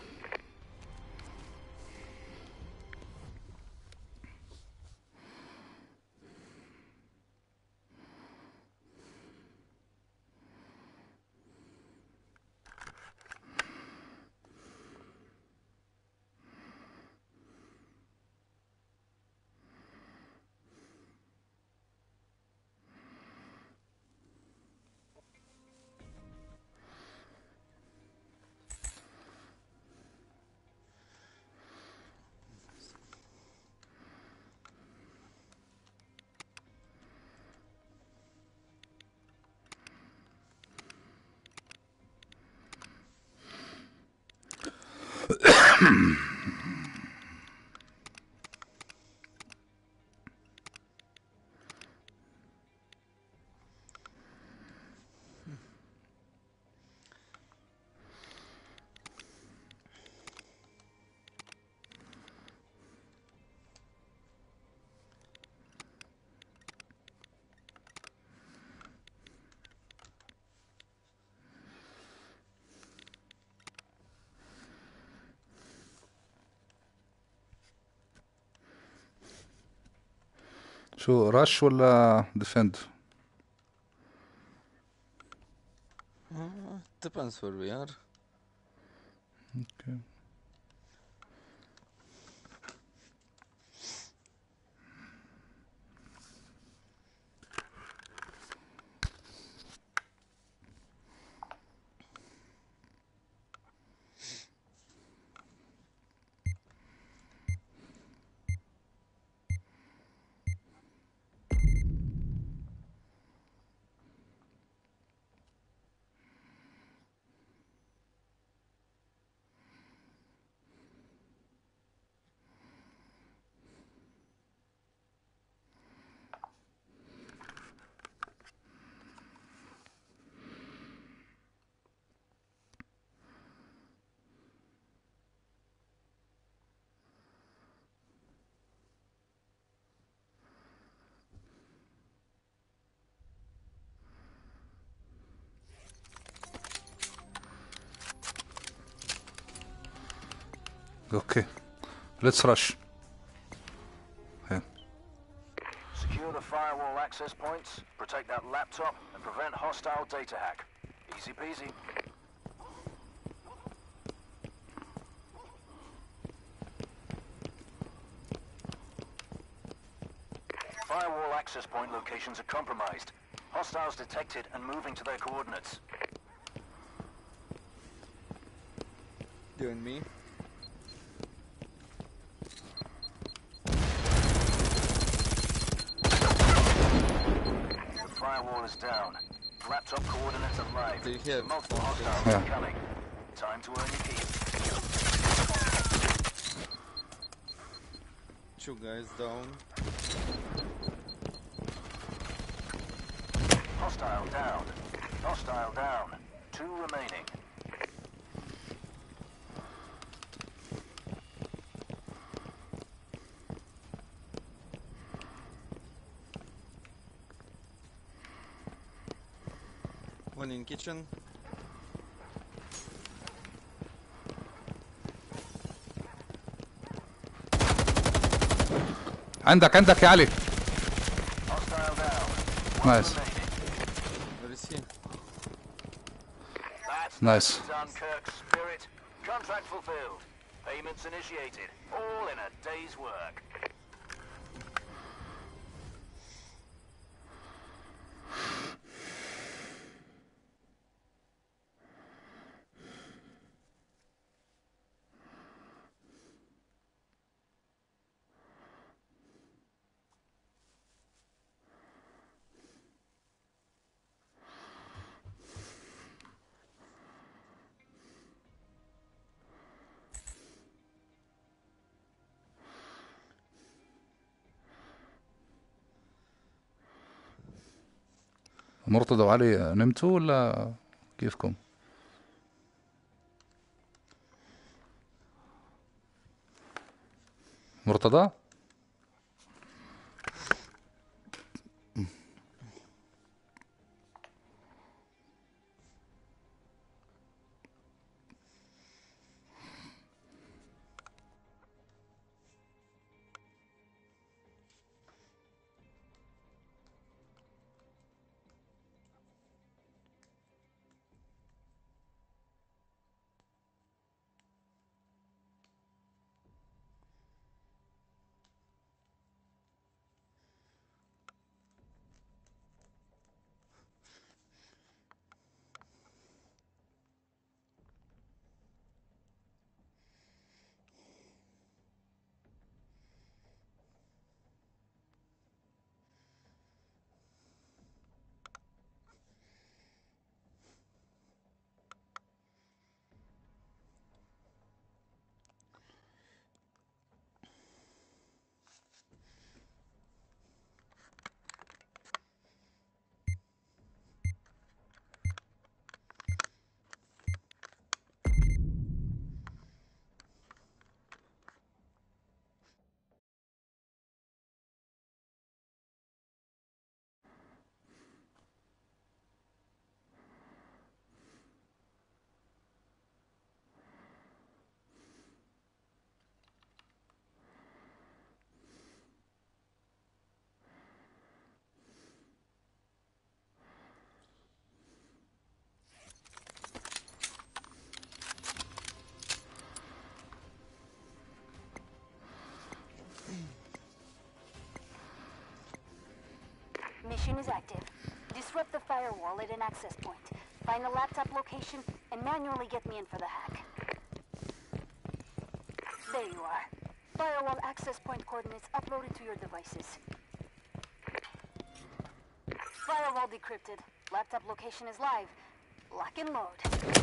شو رش ولا ديفند؟ Depends where we are. Okay. Okay. Let's rush. Yeah. Secure the firewall access points, protect that laptop, and prevent hostile data hack. Easy peasy. Firewall access point locations are compromised. Hostiles detected and moving to their coordinates. You and me. The firewall is down. Laptop coordinates are live. Do you hear? Multiple hostiles Yeah. incoming. Time to earn your keep. Two guys down. Hostile down. Hostile down. Two remaining. One in kitchen. عندك عندك يا علي. Hostile down. Nice. Where is he? That's Nice. Dunkirk spirit. Contract fulfilled. Payments initiated. All in a day's work. مرتضى وعلي نمتوا ولا كيفكم؟ مرتضى؟ location is active. Disrupt the firewall at an access point. Find the laptop location and manually get me in for the hack. There you are. Firewall access point coordinates uploaded to your devices. Firewall decrypted. Laptop location is live. Lock and load.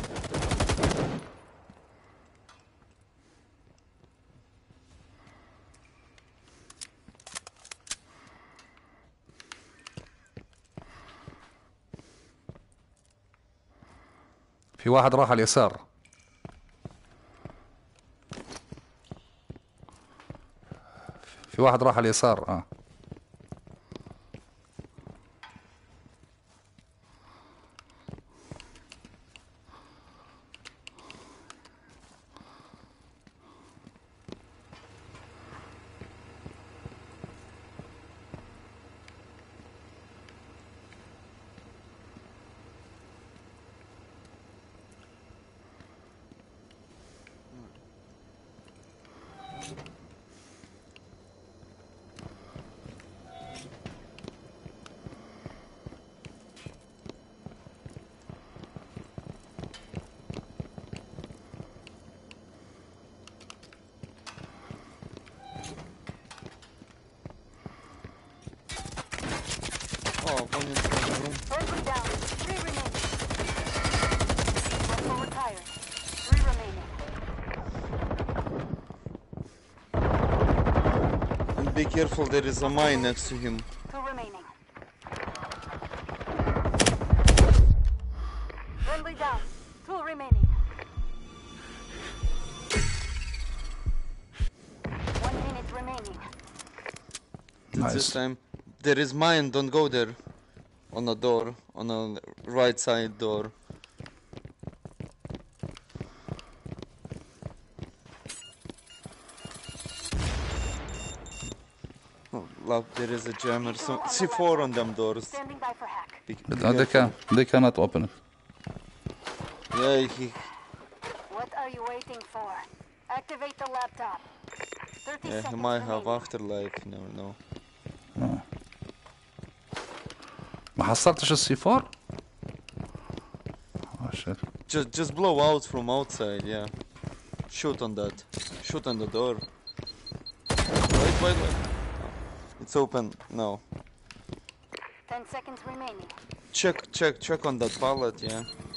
في واحد راح على اليسار. في واحد راح على اليسار. اه Oh, one in the room. Berkeley down. Three remaining. Russell retired. Three remaining. And be careful, there is a mine next to him. Two remaining. Friendly down. Two remaining. One minute remaining. Nice. This time, there is mine, don't go there. On a door, on a right side door. Oh, look, there is a jammer. So C four on them doors. Standing by for hack. Be, be Uh, they careful. can they cannot open it. Yeah, he. What are you waiting for? Activate the laptop. thirty Yeah, he seconds might have remaining. afterlife. You never know. ما حصلتش السي فور؟ Oh shit. Just, just blow out from outside. Yeah. Shoot on that. Shoot on the door. Wait, wait, wait. It's open. No. Ten seconds remaining. Check, check, check on that pallet. Yeah.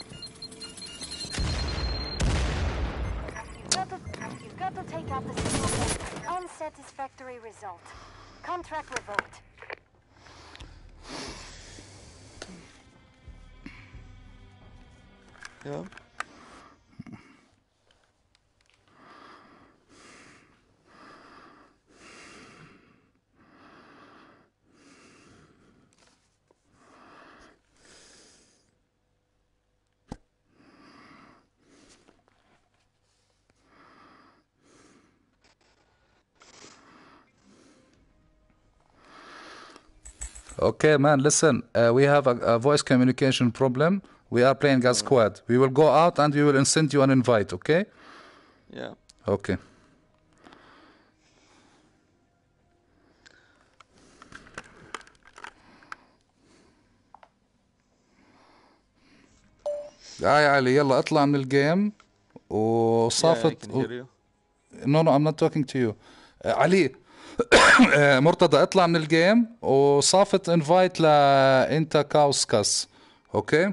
You've got to, you've got to take out the signal code. Unsatisfactory result. Contract revoked. Yeah. Okay, man, listen. Uh, we have a, a voice communication problem. We are playing as squad. We will go out and we will send you an invite, okay? Yeah. Okay. يا علي يلا اطلع من الجيم Yeah, I وصافت can hear you. No, no, I'm not talking to you. Uh, علي uh, مرتضى اطلع من الجيم وصافت انفايت لانت كاوسكاس اوكي.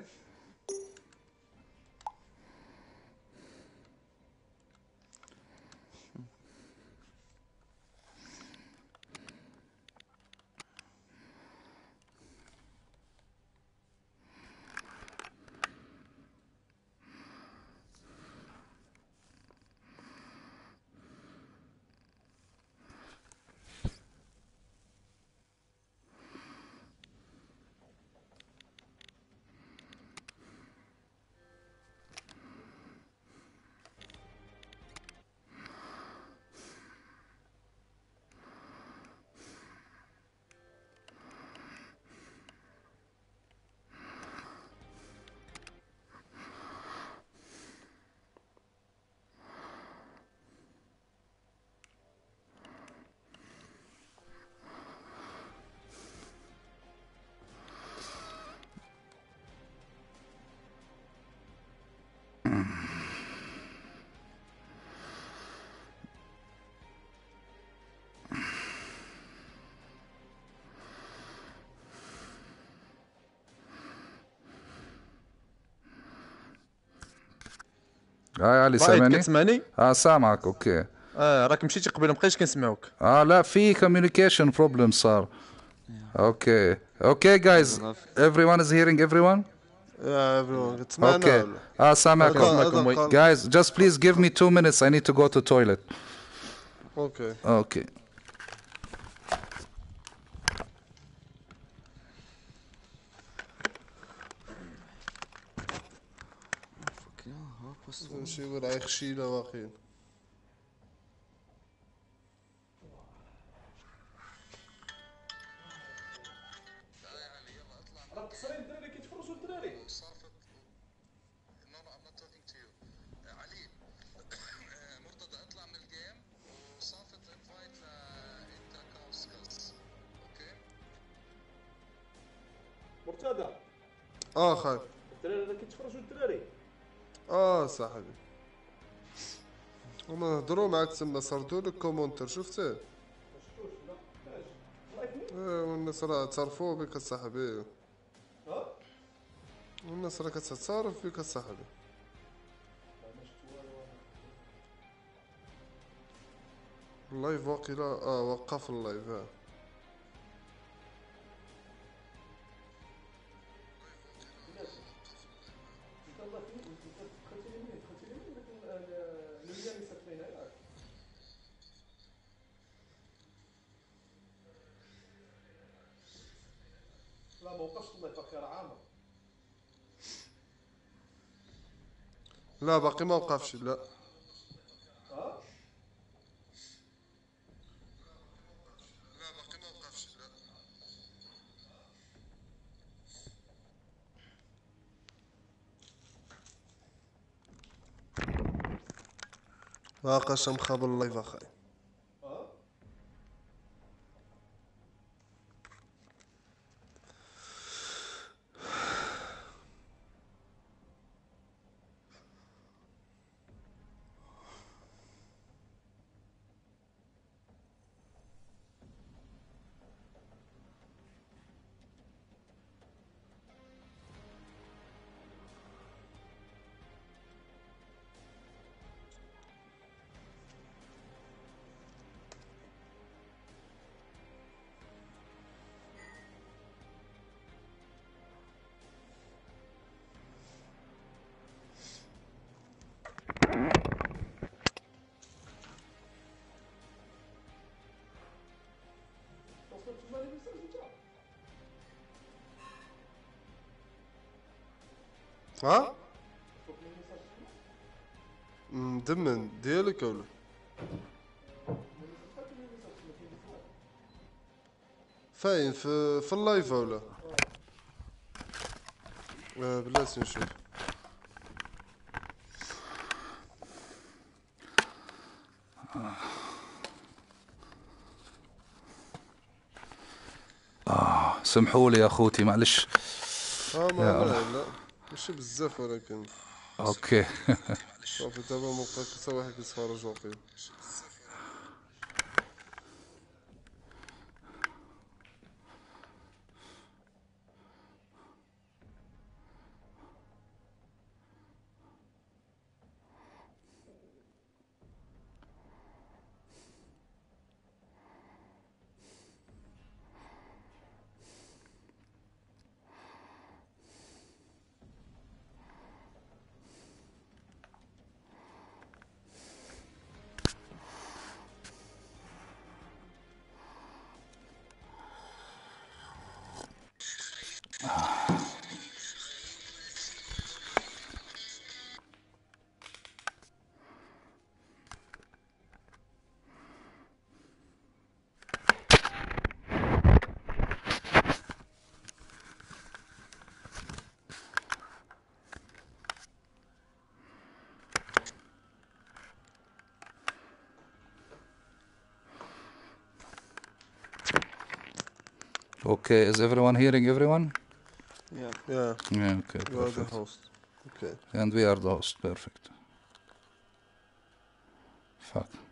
اه علي رايد سامعني؟ كتسمعني؟ اه سامعك اوكي. اه راك مشيتي قبل ما بقيتش كنسمعوك. اه لا في communication problem صار. اوكي اوكي جايز everyone is hearing everyone. يا everyone تسمعنا اوكي ولا؟ اه سامعكم. هذا معكم هذا وي. قال Guys just please give me two minutes I need to go to toilet. اوكي. اوكي شي ولا يخشيله واقيلا. مرتضى اه خاي. الدراري راه كيتفرجوا الدراري. اه صاحبي هما هضروا معاك تما سردوا لك كومونتر شفتيه؟ ايه والناس راه اعترفوا بك اصاحبي. والناس راه كتعترف بك اصاحبي. اللايف واقيلا اه وقف اللايف اه. لا ما وقفش الله يبقى خير عامر. لا باقي ما وقفش لا. باقاش مخابل اللايف اخاي. ها؟ مدمن ديالك ولا؟ فاين في في اللايف ولا؟ آه بلاتي نشوف. اه سمحوا لي يا اخوتي معلش. اه ما لا لا ماشي بزاف ولكن اوكي صافي دابا مبقى حتى واحد كيتفرج واقيلا. Okay, is everyone hearing everyone? Yeah. Yeah. Yeah, okay, You are the perfect. host. Okay. And we are the host, perfect. Fuck.